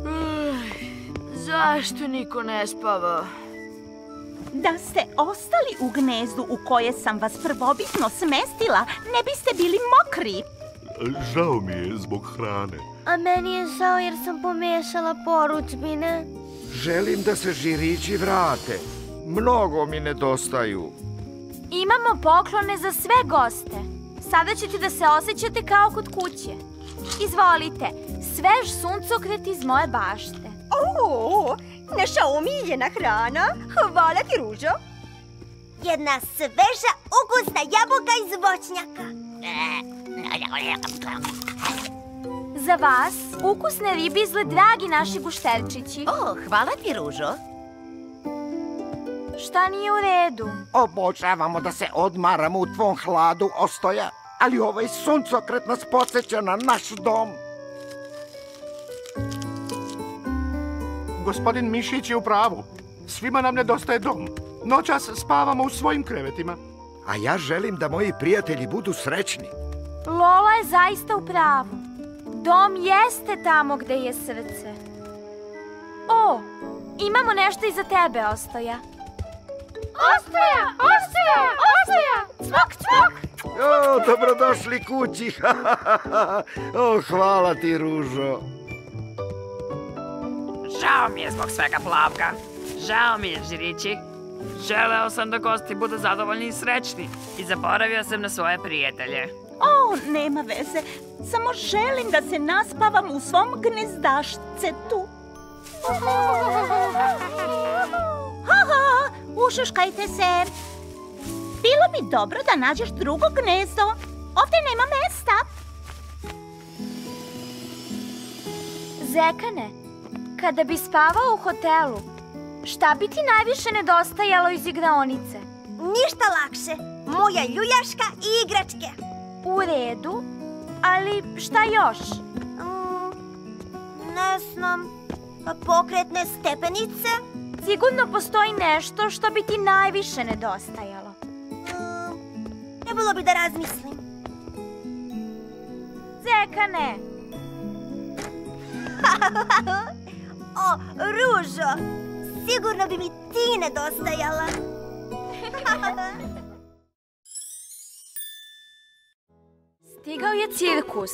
Zašto niko ne spava? Da ste ostali u gnezdu u koje sam vas prvobitno smestila, ne biste bili mokri. Žao mi je zbog hrane. A meni je žao jer sam pomešala poručbine. Želim da se žirići vrate. Mnogo mi nedostaju. Imamo poklone za sve goste. Sada ćete da se osjećate kao kod kuće. Izvolite, svež suncokret iz moje bašte. Naša omiljena hrana. Hvala ti, Ružo. Jedna sveža, ukusna jabuka iz voćnjaka. Za vas, ukusne ribizle, dragi naši gušterčići. Hvala ti, Ružo. Šta nije u redu? Obožavamo da se odmaramo u tvom hladu, Ostoja, ali ovaj suncokret nas podsjeća na naš dom. Gospodin Mišić je u pravu. Svima nam nedostaje dom. Noćas spavamo u svojim krevetima. A ja želim da moji prijatelji budu srećni. Lola je zaista u pravu. Dom jeste tamo gde je srce. O, imamo nešto i za tebe, Ostoja. Ostoja! Ostoja! Ostoja! Cvok, cvok! O, dobrodošli kući. O, hvala ti, Ružo. Žao mi je zbog svega, Plavka. Žao mi je, žirići. Želeo sam da gosti budu zadovoljni i srećni i zaboravio sam na svoje prijatelje. Nema veze. Samo želim da se naspavam u svom gnezdašcetu. Ušuškajte se. Bilo bi dobro da nađeš drugo gnezdo. Ovdje nema mesta. Zekane, kada bi spavao u hotelu, šta bi ti najviše nedostajalo iz igraonice? Ništa lakše. Moja ljuljaška i igračke. U redu, ali šta još? Ne znam. Pokretne stepenice? Sigurno postoji nešto što bi ti najviše nedostajalo. Trebalo bi da razmislim. Zekane! O, Ružo! Sigurno bi mi ti nedostajala. Stigao je cirkus.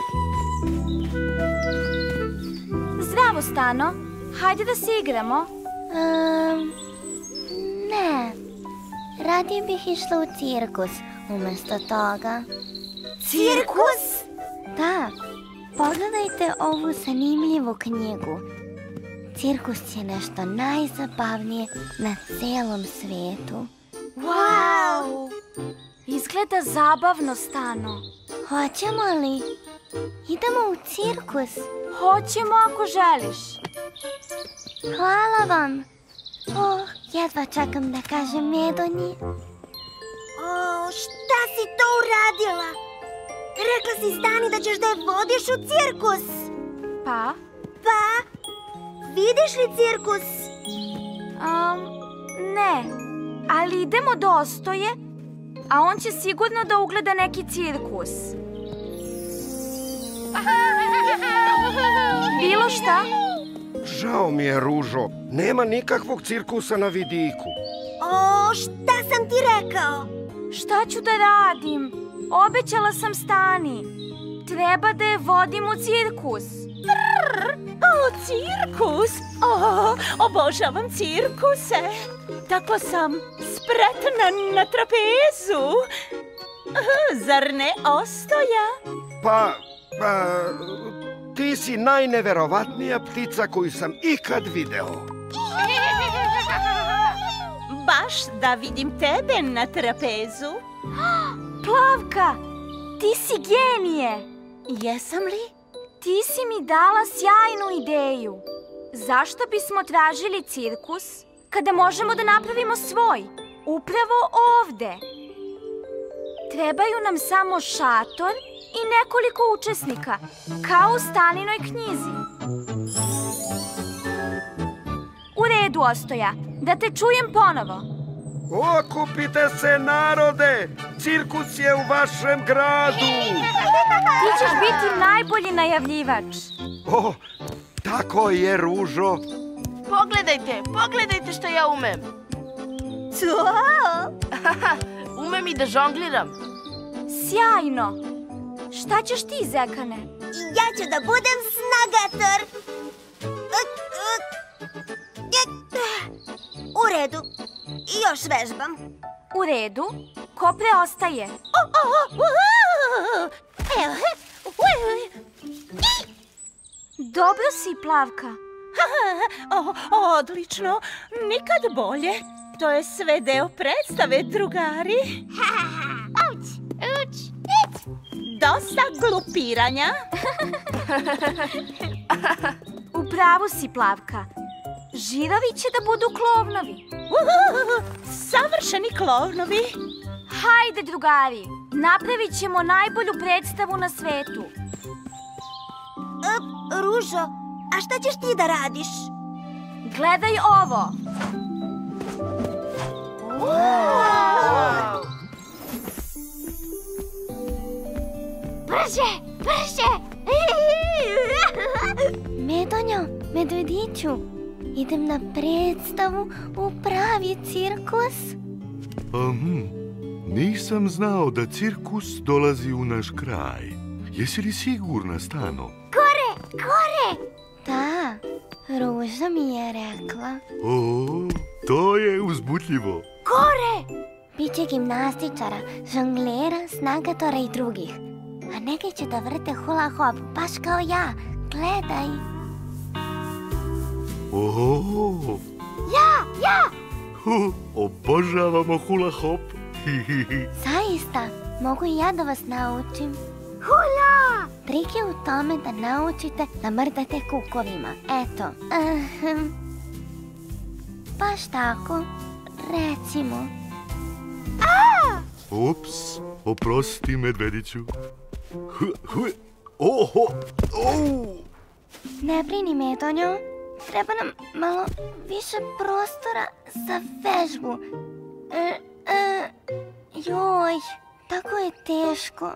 Zdravo, Stano. Hajde da se igramo. Ne. Radije bih išla u cirkus umjesto toga. Cirkus? Da. Pogledajte ovu zanimljivu knjigu. Cirkus je nešto najzabavnije na celom svetu. Wow! Izgleda zabavno, Stano. Hoćemo li? Idemo u cirkus. Hoćemo ako želiš. Hvala vam. Jedva čekam da kažem Medonji. Šta si to uradila? Rekla si Stani da ćeš da je vodiš u cirkus. Pa? Vidiš li cirkus? Ne, ali idemo do Ostoje, a on će sigurno da ugleda neki cirkus. Bilo šta? Žao mi je, Ružo. Nema nikakvog cirkusa na vidiku. Šta sam ti rekao? Šta ću da radim? Obećala sam Stani. Treba da je vodim u cirkus. Cirkus? Obožavam cirkuse. Tako sam spretna na trapezu. Zar ne, Ostoja? Ti si najneverovatnija ptica koju sam ikad video. Baš da vidim tebe na trapezu. Plavka, ti si genije. Jesam li? Ti si mi dala sjajnu ideju. Zašto bismo tražili cirkus kada možemo da napravimo svoj? Upravo ovde. Trebaju nam samo šator i nekoliko učesnika, kao u Staninoj knjizi. U redu, Ostoja, da te čujem ponovo. Okupite se, narode! Cirkus je u vašem gradu! Ti ćeš biti najbolji najavljivač. Tako je, Ružo. Pogledajte što ja umem. Co? Umem i da žongliram. Sjajno. Šta ćeš ti, Zekane? Ja ću da budem snagator. U redu. Još vežbam. U redu. Ko preostaje? Dobro si, Plavka. Odlično. Nikad bolje. To je sve deo predstave, drugari. Dosta glupiranja. U pravu si, Plavka. Žirovi će da budu klovnovi. Savršeni klovnovi. Hajde, drugari. Napravit ćemo najbolju predstavu na svetu. Ružo, a šta ćeš ti da radiš? Gledaj ovo. Brže! Medonjo, medvediću, idem na predstavu u pravi cirkus. Nisam znao da cirkus dolazi u naš kraj. Jesi li sigurna, Stano? Gore! Da, Ruža mi je rekla. To je uzbudljivo. Gore! Biće gimnastičara, žonglera, snagatora i drugih. A neki će da vrte hula hop, baš kao ja. Gledaj. Ja! Obožavamo hula hop. Zaista, mogu i ja da vas naučim. Hula! Trik je u tome da naučite da mrdate kukovima. Eto. Baš tako. Recimo. Ups, oprosti, medvediću. Ne brini, Medonjo. Treba nam malo više prostora za vežbu. Joj, tako je teško.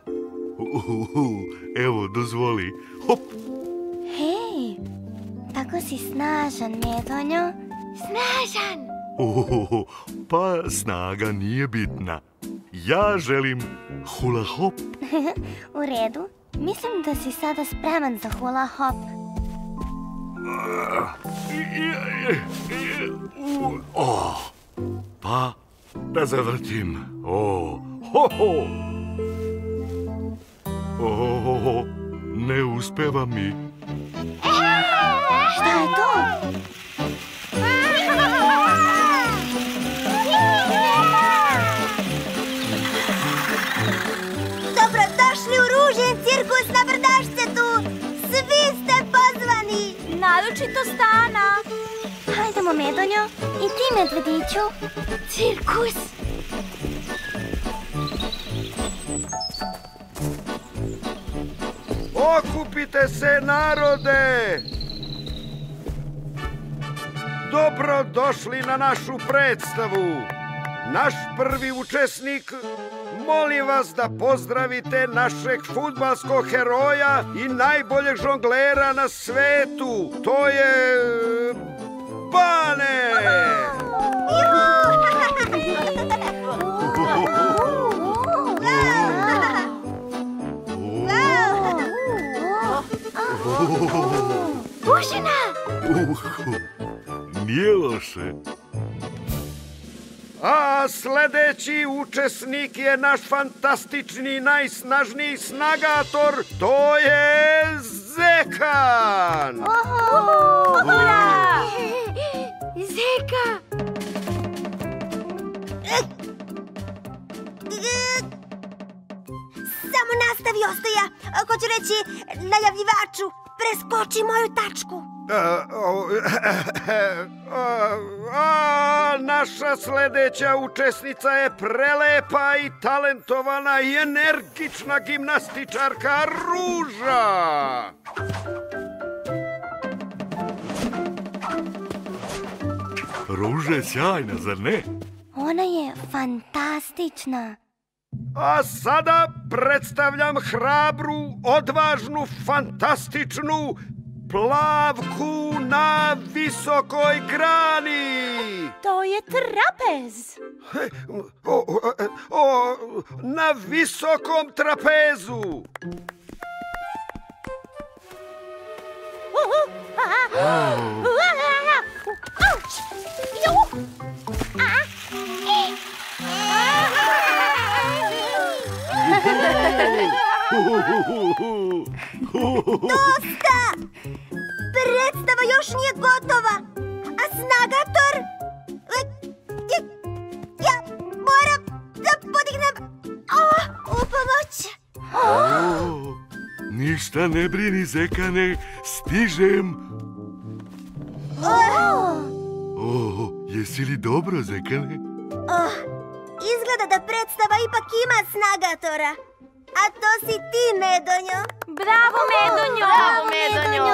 Evo, dozvoli. Hop! Hej, tako si snažan, Medonjo. Snažan! Pa snaga nije bitna. Ja želim hula hop. U redu. Mislim da si sada spreman za hula hop. Pa, da zavrtim. Ho, ho. Ne uspeva mi. Šta je to? Dobrodošli u Ružin cirkus na Brdašcetu. Svi ste pozvani. Naročito Stana. Hajdemo, Medonjo. I ti, Medvediću. Cirkus. Okupite se, narode! Dobrodošli na našu predstavu. Naš prvi učesnik, molim vas da pozdravite našeg fudbalskog heroja i najboljeg žonglera na svetu. To je... Bane! Pušina! Nije loše. A sljedeći učesnik je naš fantastični, najsnažniji snagator. To je Zekan! Hurra! Zeka! Samo nastavi, Ostoja. Hoću reći najavljivaču, preskoči moju tačku. Naša sljedeća učesnica je prelepa i talentovana i energična gimnastičarka Ruža. Ruža je sjajna, zar ne? Ona je fantastična. A sada predstavljam hrabru, odvažnu, fantastičnu Plavku na visokoj grani. To je trapez. Na visokom trapezu. Dosta! Predstava još nije gotova. A snagator? Ja moram da podignem u pomoć. Ništa ne brini, Zekane, stižem. Jesi li dobro, Zekane? Izgleda da predstava ipak ima snagatora. A to si ti, Medonjo. Bravo, Medonjo! Bravo, Medonjo!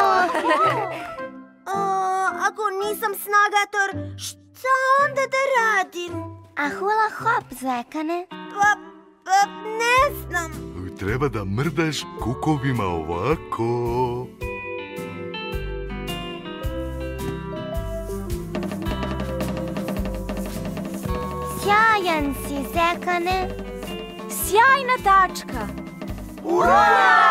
Ako nisam snagator, šta onda da radim? A hula hop, Zekane? Ne znam. Treba da mrdaš kukovima ovako. Sjajan si, Zekane. Sjajna tačka. Ura!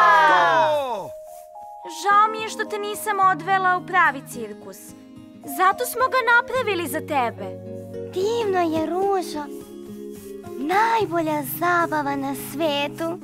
Žao mi je što te nisam odvela u pravi cirkus. Zato smo ga napravili za tebe. Divno je, Ružo. Najbolja zabava na svetu.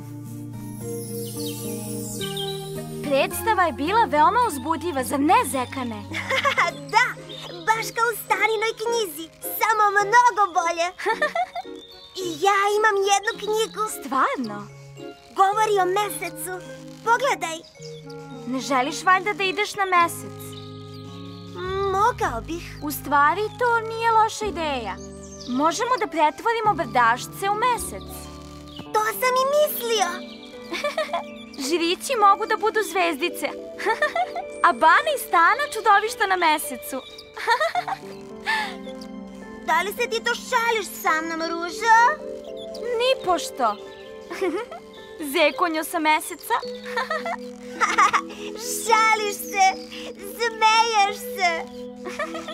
Predstava je bila veoma uzbudljiva, zar ne, Zekane? Da, baš kao u Staninoj knjizi, samo mnogo bolje. I ja imam jednu knjigu. Stvarno? Govori o mesecu. Pogledaj. Ne želiš valjda da ideš na mesec? Mogao bih. U stvari, to nije loša ideja. Možemo da pretvorimo Brdašce u mesec. To sam i mislio. Žirići mogu da budu zvezdice. A Bana i Stana čudovišta na mesecu. Da li se ti to šališ sa mnom, Ružo? Nipošto. Zekonjo sa meseca. Šališ se, smeješ se.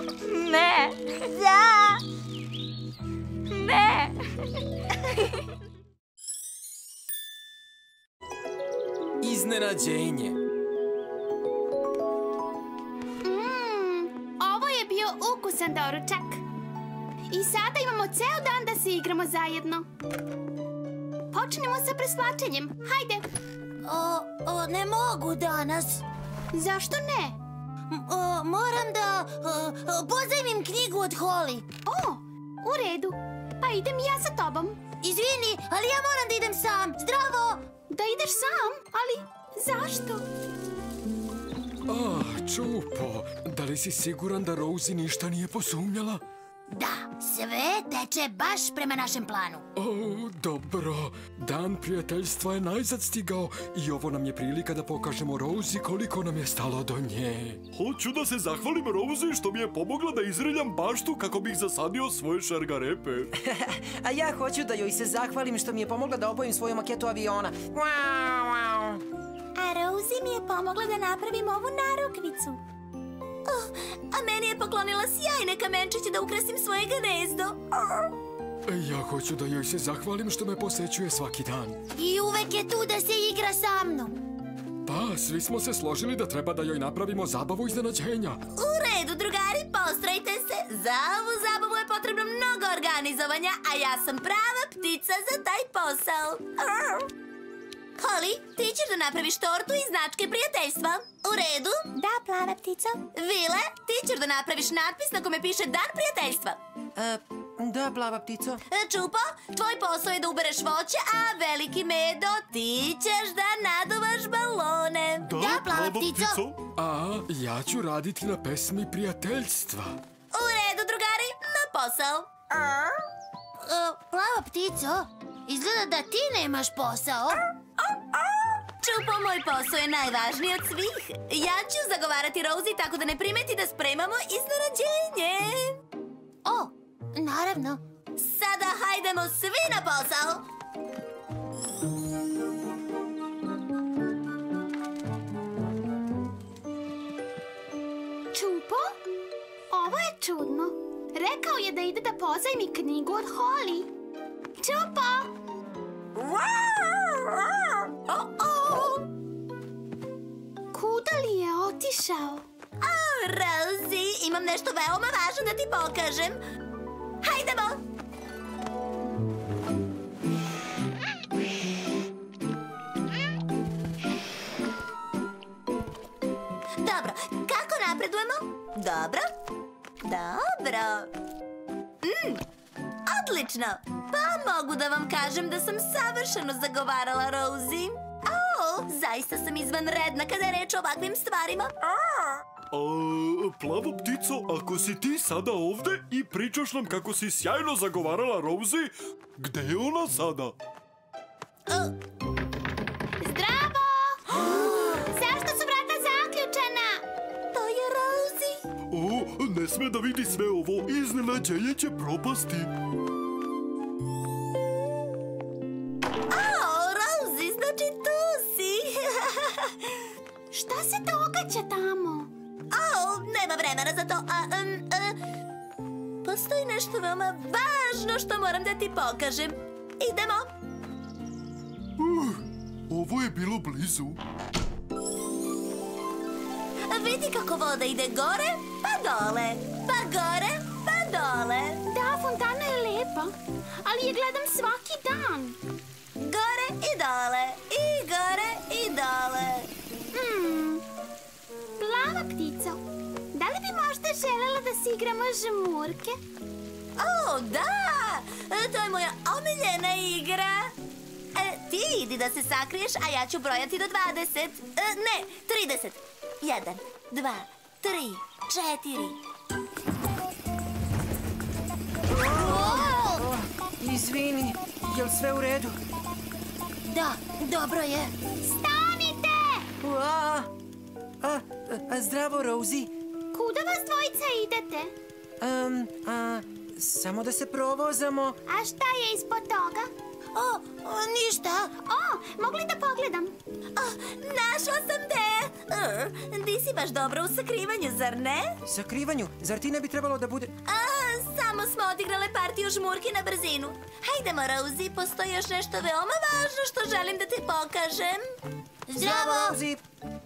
Ne. Da. Ne. iznenađenje. Ovo je bio ukusan doručak. I sada imamo ceo dan da se igramo zajedno. Počnemo sa presvlačenjem. Hajde. Ne mogu danas. Zašto ne? Moram da pozajmim knjigu od Holly. U redu. Pa idem ja sa tobom. Izvini, ali ja moram da idem sam. Zdravo! Da ideš sam? Ali zašto? Čupo, da li si siguran da Rosie ništa nije posumnjala? Da, sve teče baš prema našem planu. Dobro. Dan prijateljstva je najzad stigao i ovo nam je prilika da pokažemo Rosie koliko nam je stalo do nje. Hoću da se zahvalim Rosie što mi je pomogla da izreljam baštu kako bih zasadio svoje šargarepe. A ja hoću da joj se zahvalim što mi je pomogla da obojim svoju maketu aviona. A Rosie mi je pomogla da napravim ovu narukvicu. A meni je poklonila sjajne kamenčiće da ukrasim svoje gnezdo. Ja hoću da joj se zahvalim što me posećuje svaki dan. I uvek je tu da se igra sa mnom. Pa, svi smo se složili da treba da joj napravimo zabavu iznenađenja. U redu, drugari, postrojite se. Za ovu zabavu je potrebno mnogo organizovanja, a ja sam prava ptica za taj posao. Holly, ti ćeš da napraviš tortu iz značke prijateljstva. U redu? Da, plava ptico. Vile, ti ćeš da napraviš natpis na kome piše Dan prijateljstva. Da, plava ptico. Čupo, tvoj posao je da ubereš voće, a veliki Medo, ti ćeš da naduvaš balone. Da, plava ptico. A ja ću raditi na pesmi prijateljstva. U redu, drugari, na posao. Plava ptico, izgleda da ti nemaš posao. Čupo, moj posao je najvažniji od svih. Ja ću zagovarati Rosie tako da ne primeti da spremamo iznenađenje. Naravno. Sada hajdemo svi na posao. Čupo? Ovo je čudno. Rekao je da ide da pozajmi knjigu od Holly. Čupo! Kuda li je otišao? Rosie, imam nešto veoma važno da ti pokažem. Hajdemo! Dobro, kako napredujemo? Dobro. Odlično! Pa mogu da vam kažem da sam savršeno zagovarala Rosie. Zaista sam izvanredna kada je reč o ovakvim stvarima. Plava ptico, ako si ti sada ovde i pričaš nam kako si sjajno zagovarala Rosie, gde je ona sada? Zdravo! Zašto su vrata zaključena? To je Rosie. Ne sme da vidi sve ovo, iznenađenje će propasti. Rosie, znači tu si. Šta se događa tamo? Nema vremena za to. Postoji nešto veoma važno što moram da ti pokažem. Idemo. Ovo je bilo blizu. Vidi kako voda ide gore, pa dole. Pa gore, pa dole. Da, fontana je lepa, ali je gledam svaki dan. Gore i dole, i gore i dole. Plava ptico, da li bi možda želela da se igramo žmurke? Da! To je moja omiljena igra. Ti idi da se sakriješ, a ja ću brojati do 20. Ne, 30. 1, 2, 3, 4. Izvini, jel sve u redu? Da, dobro je. Stanite! Zdravo, Rosie. Kuda vas dvojica idete? Samo da se provozamo. A šta je ispod toga? Ništa. Mogli da pogledam? Našla sam te. Ti si baš dobro u sakrivanju, zar ne? Sakrivanju? Zar ti ne bi trebalo da bude... Samo smo odigrale partiju žmurki na brzinu. Hajdemo, Rosie, postoji još nešto veoma važno što želim da ti pokažem. Zdravo! Rosie!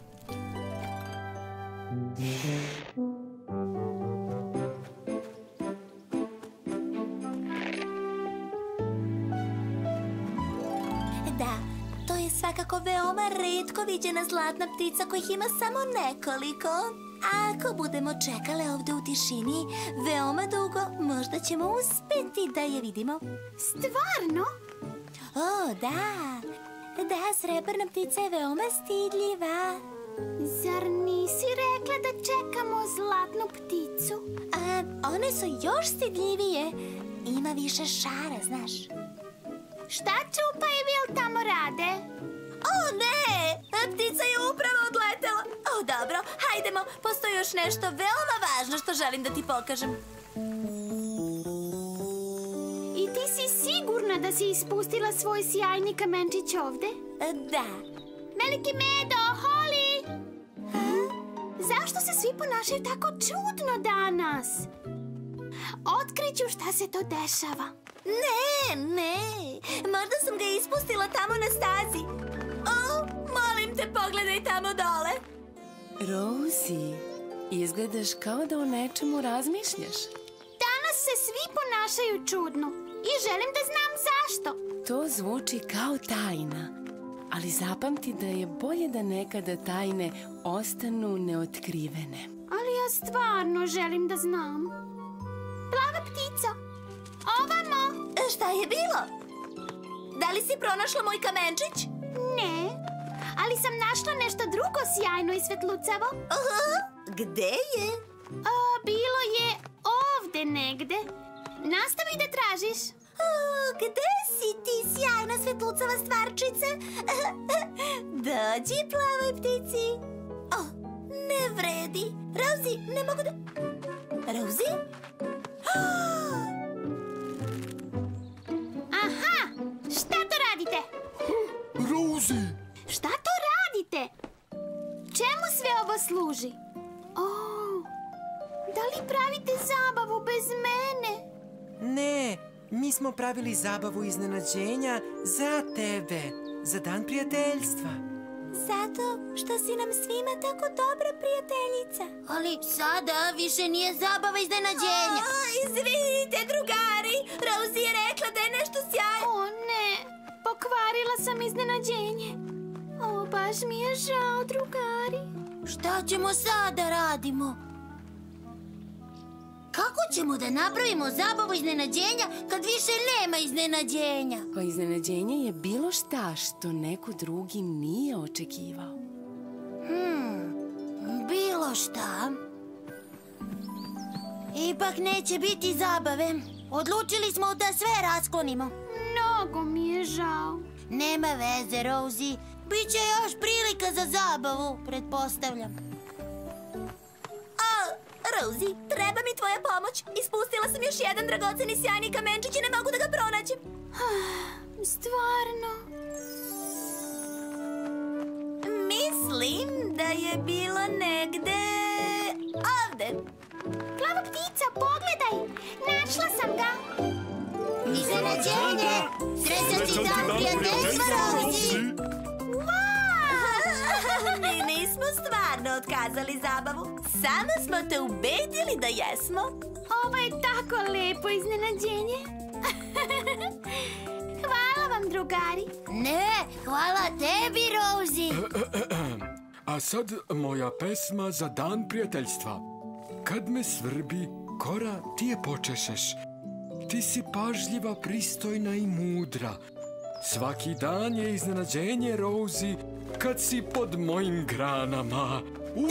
Da, to je svakako veoma retko viđena zlatna ptica kojih ima samo nekoliko. A ako budemo čekale ovde u tišini veoma dugo, možda ćemo uspeti da je vidimo. Stvarno? O, da. Da, srebrna ptica je veoma stidljiva. Zar nisi rekla da čekamo zlatnu pticu? One su još stidljivije. Ima više šara, znaš. Šta Čupa i Vil tamo rade? O, ne! Ptica je upravo odletela. O, dobro, hajdemo. Postoji još nešto veoma važno što želim da ti pokažem. I ti si sigurna da si ispustila svoj sjajni kamenčić ovde? Da. Veliki Medo, Holly! Zašto se svi ponašaju tako čudno danas? Otkriću šta se to dešava. Ne. Možda sam ga ispustila tamo na stazi. O, molim te, pogledaj tamo dole. Rosie, izgledaš kao da o nečemu razmišljaš. Danas se svi ponašaju čudno i želim da znam zašto. To zvuči kao tajna, ali zapamti da je bolje da nekada tajne ostanu neotkrivene. Ali ja stvarno želim da znam. Plava ptico, ovamo! Šta je bilo? Da li si pronašla moj kamenčić? Ne, ali sam našla nešto drugo sjajno i svetlucavo. Gde je? Bilo je ovde negde. Nastavi da tražiš. Gde si ti, sjajna svetlucava stvarčice? Dođi, plavoj ptici. O, ne vredi. Rosie, ne mogu da... Rosie? Aha, šta to radite? Rosie! Šta to radite? Čemu sve ovo služi? Da li pravite zabavu bez mene? Ne, mi smo pravili zabavu iznenađenja za tebe, za dan prijateljstva. Zato što si nam svima tako dobra prijateljica. Ali sada više nije zabava iznenađenja. Izvinite, drugari. Rosie je rekla da je nešto sjajno. O ne, pokvarila sam iznenađenje. O, baš mi je žao, drugari. Šta ćemo sada radimo? Kako ćemo da napravimo zabavu iznenađenja kad više nema iznenađenja? Pa iznenađenje je bilo šta što neko drugi nije očekivao. Bilo šta. Ipak neće biti zabave. Odlučili smo da sve rasklonimo. Mnogo mi je žao. Nema veze, Rosie. Biće još prilika za zabavu, pretpostavljam. Rosie, treba mi tvoja pomoć. Ispustila sam još jedan dragoceni sjajni kamenčić i ne mogu da ga pronađem. Stvarno? Mislim da je bilo negde... ovde. Plava ptica, pogledaj! Našla sam ga! Iznenađenje! Srećan ti dan prijateljstva, Rosie! Mi nismo stvarno otkazali zabavu. Samo smo te ubedili da jesmo. Ovo je tako lepo iznenađenje. Hvala vam, drugari. Ne, hvala tebi, Rosie. A sad moja pesma za dan prijateljstva. Kad me svrbi, Kora, ti je počešeš. Ti si pažljiva, pristojna i mudra. Svaki dan je iznenađenje, Rosie, kad si pod mojim granama.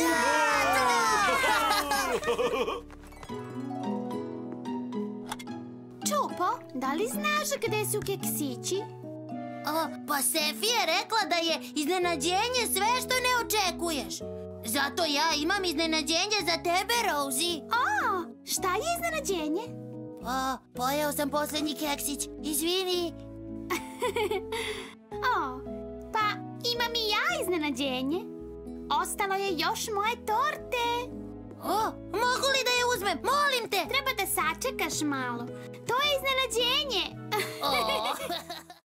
Čupo, da li znaš gde su keksići? Pa Sefi je rekla da je iznenađenje sve što ne očekuješ. Zato ja imam iznenađenje za tebe, Rosie. Šta je iznenađenje? Pojeo sam poslednji keksić. Izvini. Pa imam i ja iznenađenje. Ostalo je još moje torte. Mogu li da je uzmem? Molim te. Treba da sačekaš malo. To je iznenađenje.